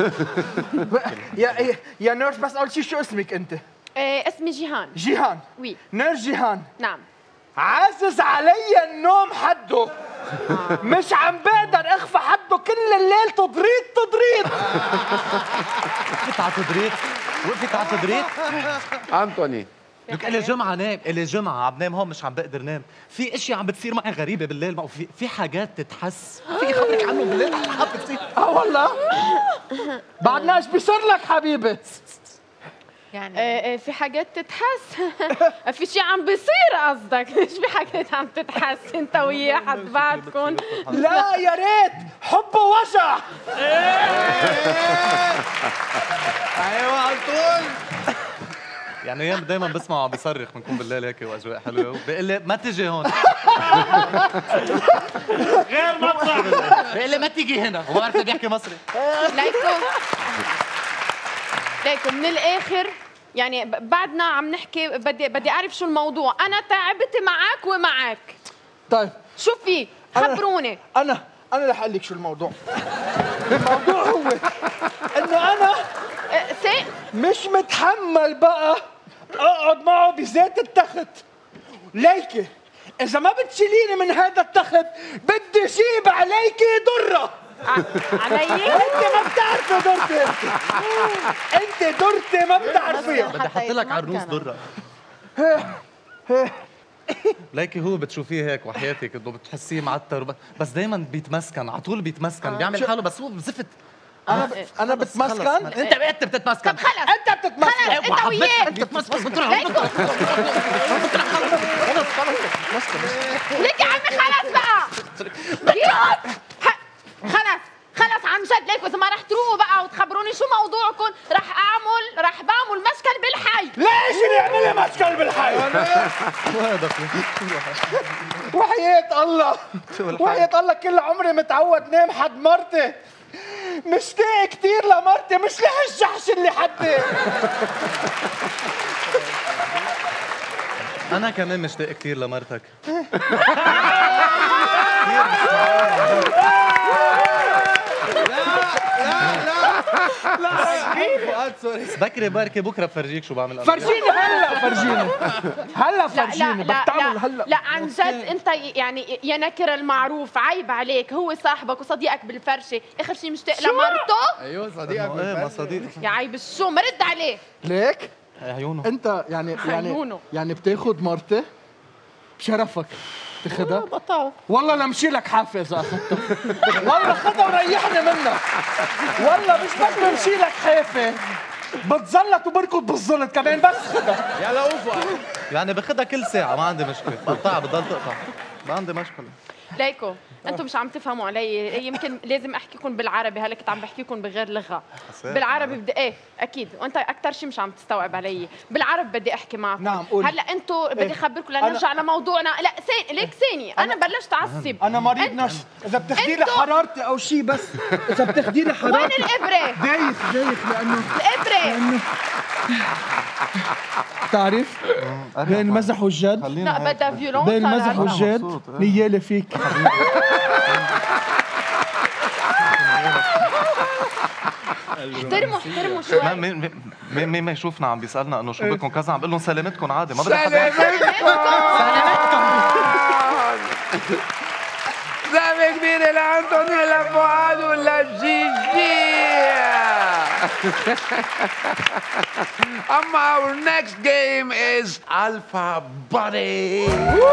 يا نيرس بس اول شيء شو اسمك انت؟ اسمي جيهان. جيهان. وي. نيرس جيهان. نعم. عازز علي النوم حده. مش عم بقدر اخفى حده كل الليل. تضريط وقفت على تضريط. أنطوني لك إلي جمعة نام، إلي جمعة عم نام هون، مش عم بقدر نام. في اشياء عم بتصير معي غريبة بالليل، في حاجات تتحس. في خبرك عنه بالليل عم بتصير. والله بعدناش بيصير لك حبيبي. يعني في حاجات تتحس في شيء عم بيصير قصدك مش في حاجات عم تتحس انت وياه حد بعدكم لا يا ريت حب ووجع ايوه على طول. يعني ايام دايما بسمعه عم بيصرخ بنكون بالليل هيك واجواء حلوه وبقول لي ما تجي هون غير مطلع بقول لي ما تيجي هنا وما بعرف بيحكي مصري. ليكم من الاخر يعني بعدنا عم نحكي بدي اعرف شو الموضوع. انا تعبت معك ومعك. طيب شو في؟ خبروني. انا رح اقول لك شو الموضوع. الموضوع هو انه انا مش متحمل بقى اقعد معه بزيت التخت. ليكي اذا ما بتشيليني من هذا التخت بدي جيب عليكي ضره. علي؟ انت ما بتعرفي ضرتي. انت ضرتي ما بتعرفيها. بدي احط لك على الروس ضره. ليكي هو بتشوفيه هيك وحياتك انه بتحسيه معتر بس دايما بيتمسكن على طول بيتمسكن بيعمل حاله بس هو بزفت. انا بتمسكن. انت بتتمسكن. طب خلص انت بتتمسكن. انت وياه بتتمسكن ليك يا عمي خلص بقى. خلص عن جد ليك واذا ما رح تروحوا بقى وتخبروني شو موضوعكم رح بعمل مشكل بالحي. ليش اللي يعمل مشكل بالحي؟ وحياة الله كل عمري متعود نام حد مرتي. مشتاق كثير لمرتي مش لهالجحش اللي حدي. انا كمان مشتاق كثير لمرتك. بكري بركي بكره بفرجيك شو بعمل. فرجيني هلا فرجيني بدك تعمل هلا. لا عن جد انت يعني يا نكر المعروف عيب عليك. هو صاحبك وصديقك بالفرشه اخر شيء مشتاق لمرته. ايوه صديقك بالفرشه. ما صديق يا عيب الشو ما رد عليه. ليك عيونه انت يعني بتاخذ مرتي بشرفك تاخذها؟ والله لمشي لك حافز اخذتها. والله خذها وريحني منك. والله مش بس بمشي لك حافه بتزلط وبركض بالزلط كمان بس خذها. يلا اوفا يعني باخذها كل ساعه ما عندي مشكله. بقطعها بضل تقطع ما عندي مشكله. ليكو انتم مش عم تفهموا علي. يمكن لازم احكيكم بالعربي. هلا كنت عم بحكيكم بغير لغه. بالعربي بدي اكيد وانت اكثر شيء مش عم تستوعب علي. بالعربي بدي احكي معكم. نعم قولي. هلا انتم بدي اخبركم لنرجع لموضوعنا. لا ليك ثانيه انا بلشت اعصب. انا مريض نشط. اذا بتاخدي لي حرارتي او شيء بس اذا بتاخدي لي حرارتي. وين الابره؟ دايخ لانه الابره بتعرف بين المزح والجد. لا بدها فيولون. بين المزح والجد نيالي فيك. احترموا شوي. مين ما يشوفنا عم بيسالنا انه شو بدكم كذا عم بقول لهم سلامتكم عادي ما بدي زلمة كبيرة لأنتوني لفؤاد ولجيجي. Our next game is Alpha Buddy.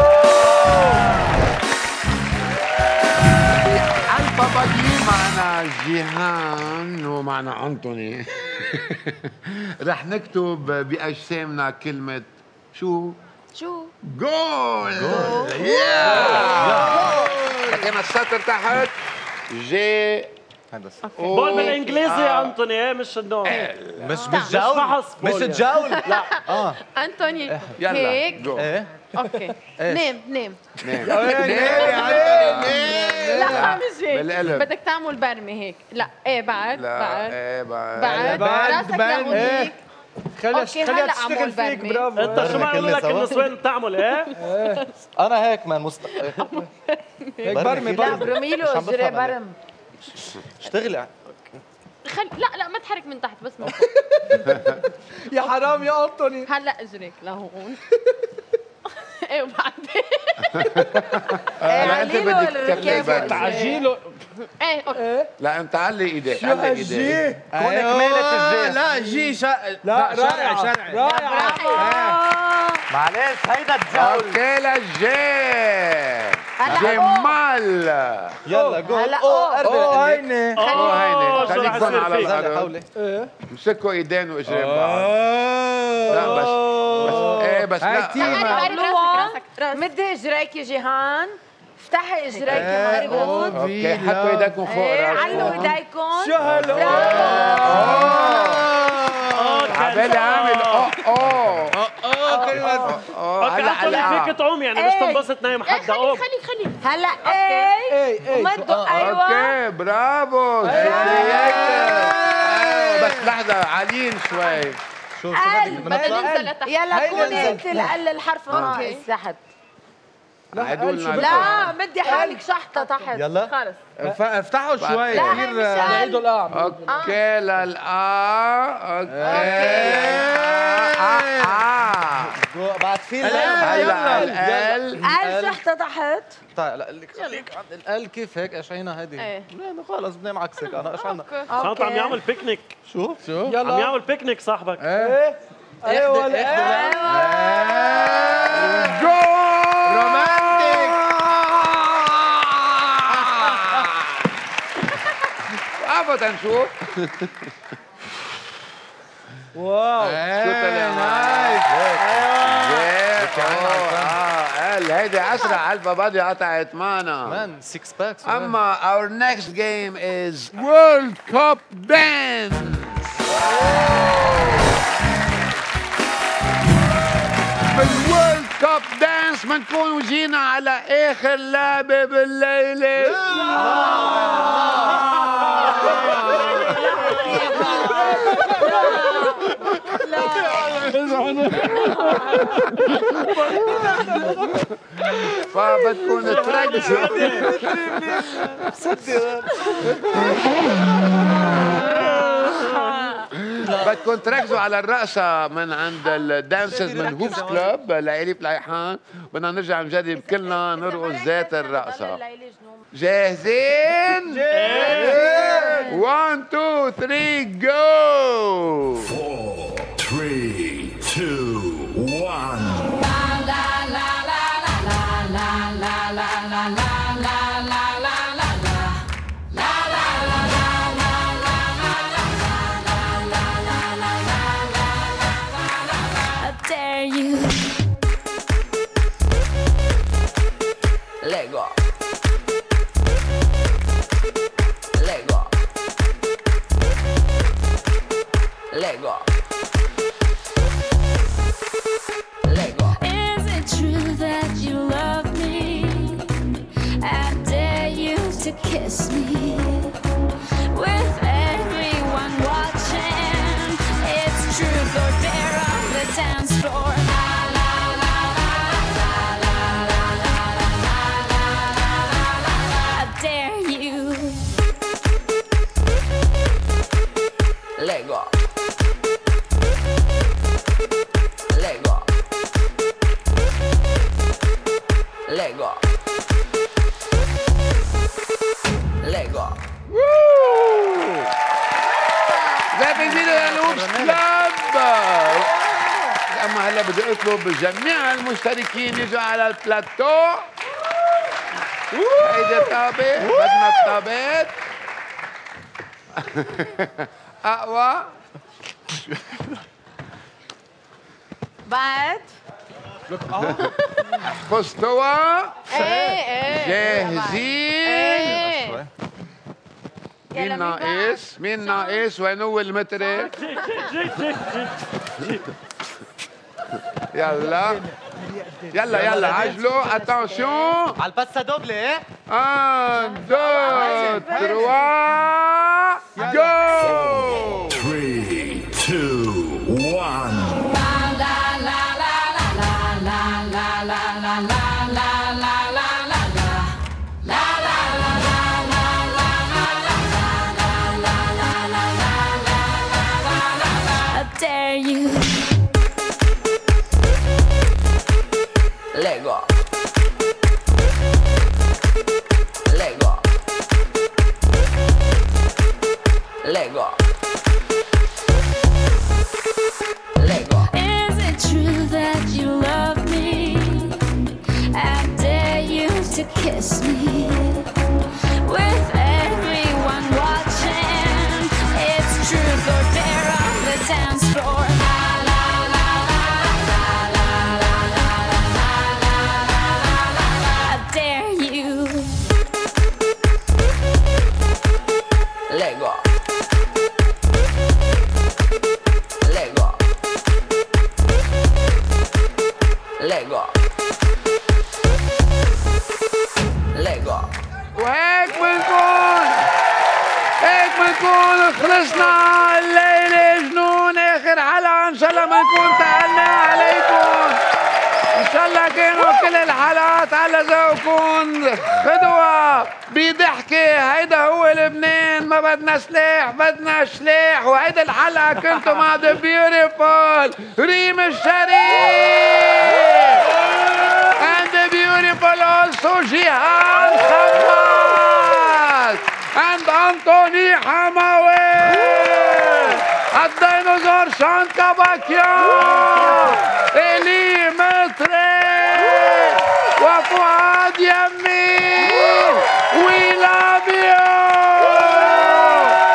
Alpha Buddy معنا جيهان ومعنا أنتوني. رح نكتب بأجسامنا كلمة شو؟ جول. حكينا السطر تحت جي بول بالانجليزي يا انطوني مش النوم. مش جول مش الجول. لا انطوني يلا هيك اوكي. نام لا مش هيك بدك تعمل برمي هيك. لا بعد راسك لهونيك. خليها تشتغل فيك. برافو. انت شو بقول لك النسوان بتعمل ايه؟ انا هيك مان هيك برمي لا برميله جري برم. اشتغلي لا ما تحرك من تحت بس من فوق. يا حرام يا انطوني. هلا اجريك لهون. ايه وبعدين انت بدك تكملي تعجيله. ايه اوكي. لا انت علي ايديك جي كونك مالك الجي. لا جي لا رائع معلش هيدا الجول. اوكي للجي. جمال. يلا جول. هلا هيني خليكم على الارض. مسكوا ايدين واجرين بعض. لا بس لا مدي اجريك يا جيهان، افتحي اجريك يا مرقود. اوكي حطوا ايديكم فوق راسكم. علوا ايديكم. شو هلا؟ عبالي عامل هلا فيك تعوم يعني مش تنبسط نايم حدا. خليك هلا ومدوا ايوه. اوكي برافو. بس لحظة عاليين شوي. شو يلا كوني انت الحرف الناقص تحت. لا مدي حالك شحطة تحت. يلا خلص افتحوا شوي. كثير نعيدوا الأعمى. اوكي اوكي بعد في هلا ال شحطة تحت. طيب لا خليك عند ال كيف هيك اشعينا هيدي. لا خلص بدنا معكسك انا اشعلنا. صارت عم يعمل بيكنيك. شو؟ يلا عم يعمل بيكنيك صاحبك. ايوه رومانتيك. ابدا نشوف. واو شو طلع نايس. هيدي اسرع علبه بدي قطعت معنا. مان 6 باكس. اما our next game is World Cup Dance. بالورلد كاب دانس بنكون وجينا على اخر لعبه بالليله. فبتكون تركزوا. بدكم تركزوا على الرقصة من عند الدانسز من هوبس كلوب لإليف لايحان. بدنا نرجع نجرب كلنا نرقص ذات الرقصة. جاهزين؟ 1 2 3 جو. 4 3 2 1. Lego. Is it true that you love me? I dare you to kiss me. With everyone watching, it's truth or dare on the dance floor. Lego. لا بنزيد الهوبس كلوب. اما هلا بدي اطلب جميع المشتركين يجوا على البلاتو. هيدي الطابة بدنا الطابات اقوى. بعد مستوى. جاهزين. مين ناقص؟ مين ناقص؟ وين هو المترك؟ يلا يلا عجلوا. اتنشن على الباسا دوبلي. 1 2 3 جو. 3 2 1. Lego. نكون خلصنا الليلة جنون آخر حلقة. إن شاء الله ما نكون تقلنا عليكم. إن شاء الله كانوا كل الحلقات على ذوقكم. خدوة بضحكة. هيدا هو لبنان. ما بدنا سلاح بدنا سلاح. وهيدا الحلقة كنتوا مع ذا بيوتيفول ريم الشريف and the beautiful also جيهان خماس and أنطوني حماوي الديناصور شان كاباكيان إلي متري وفؤاد يمين. We love you.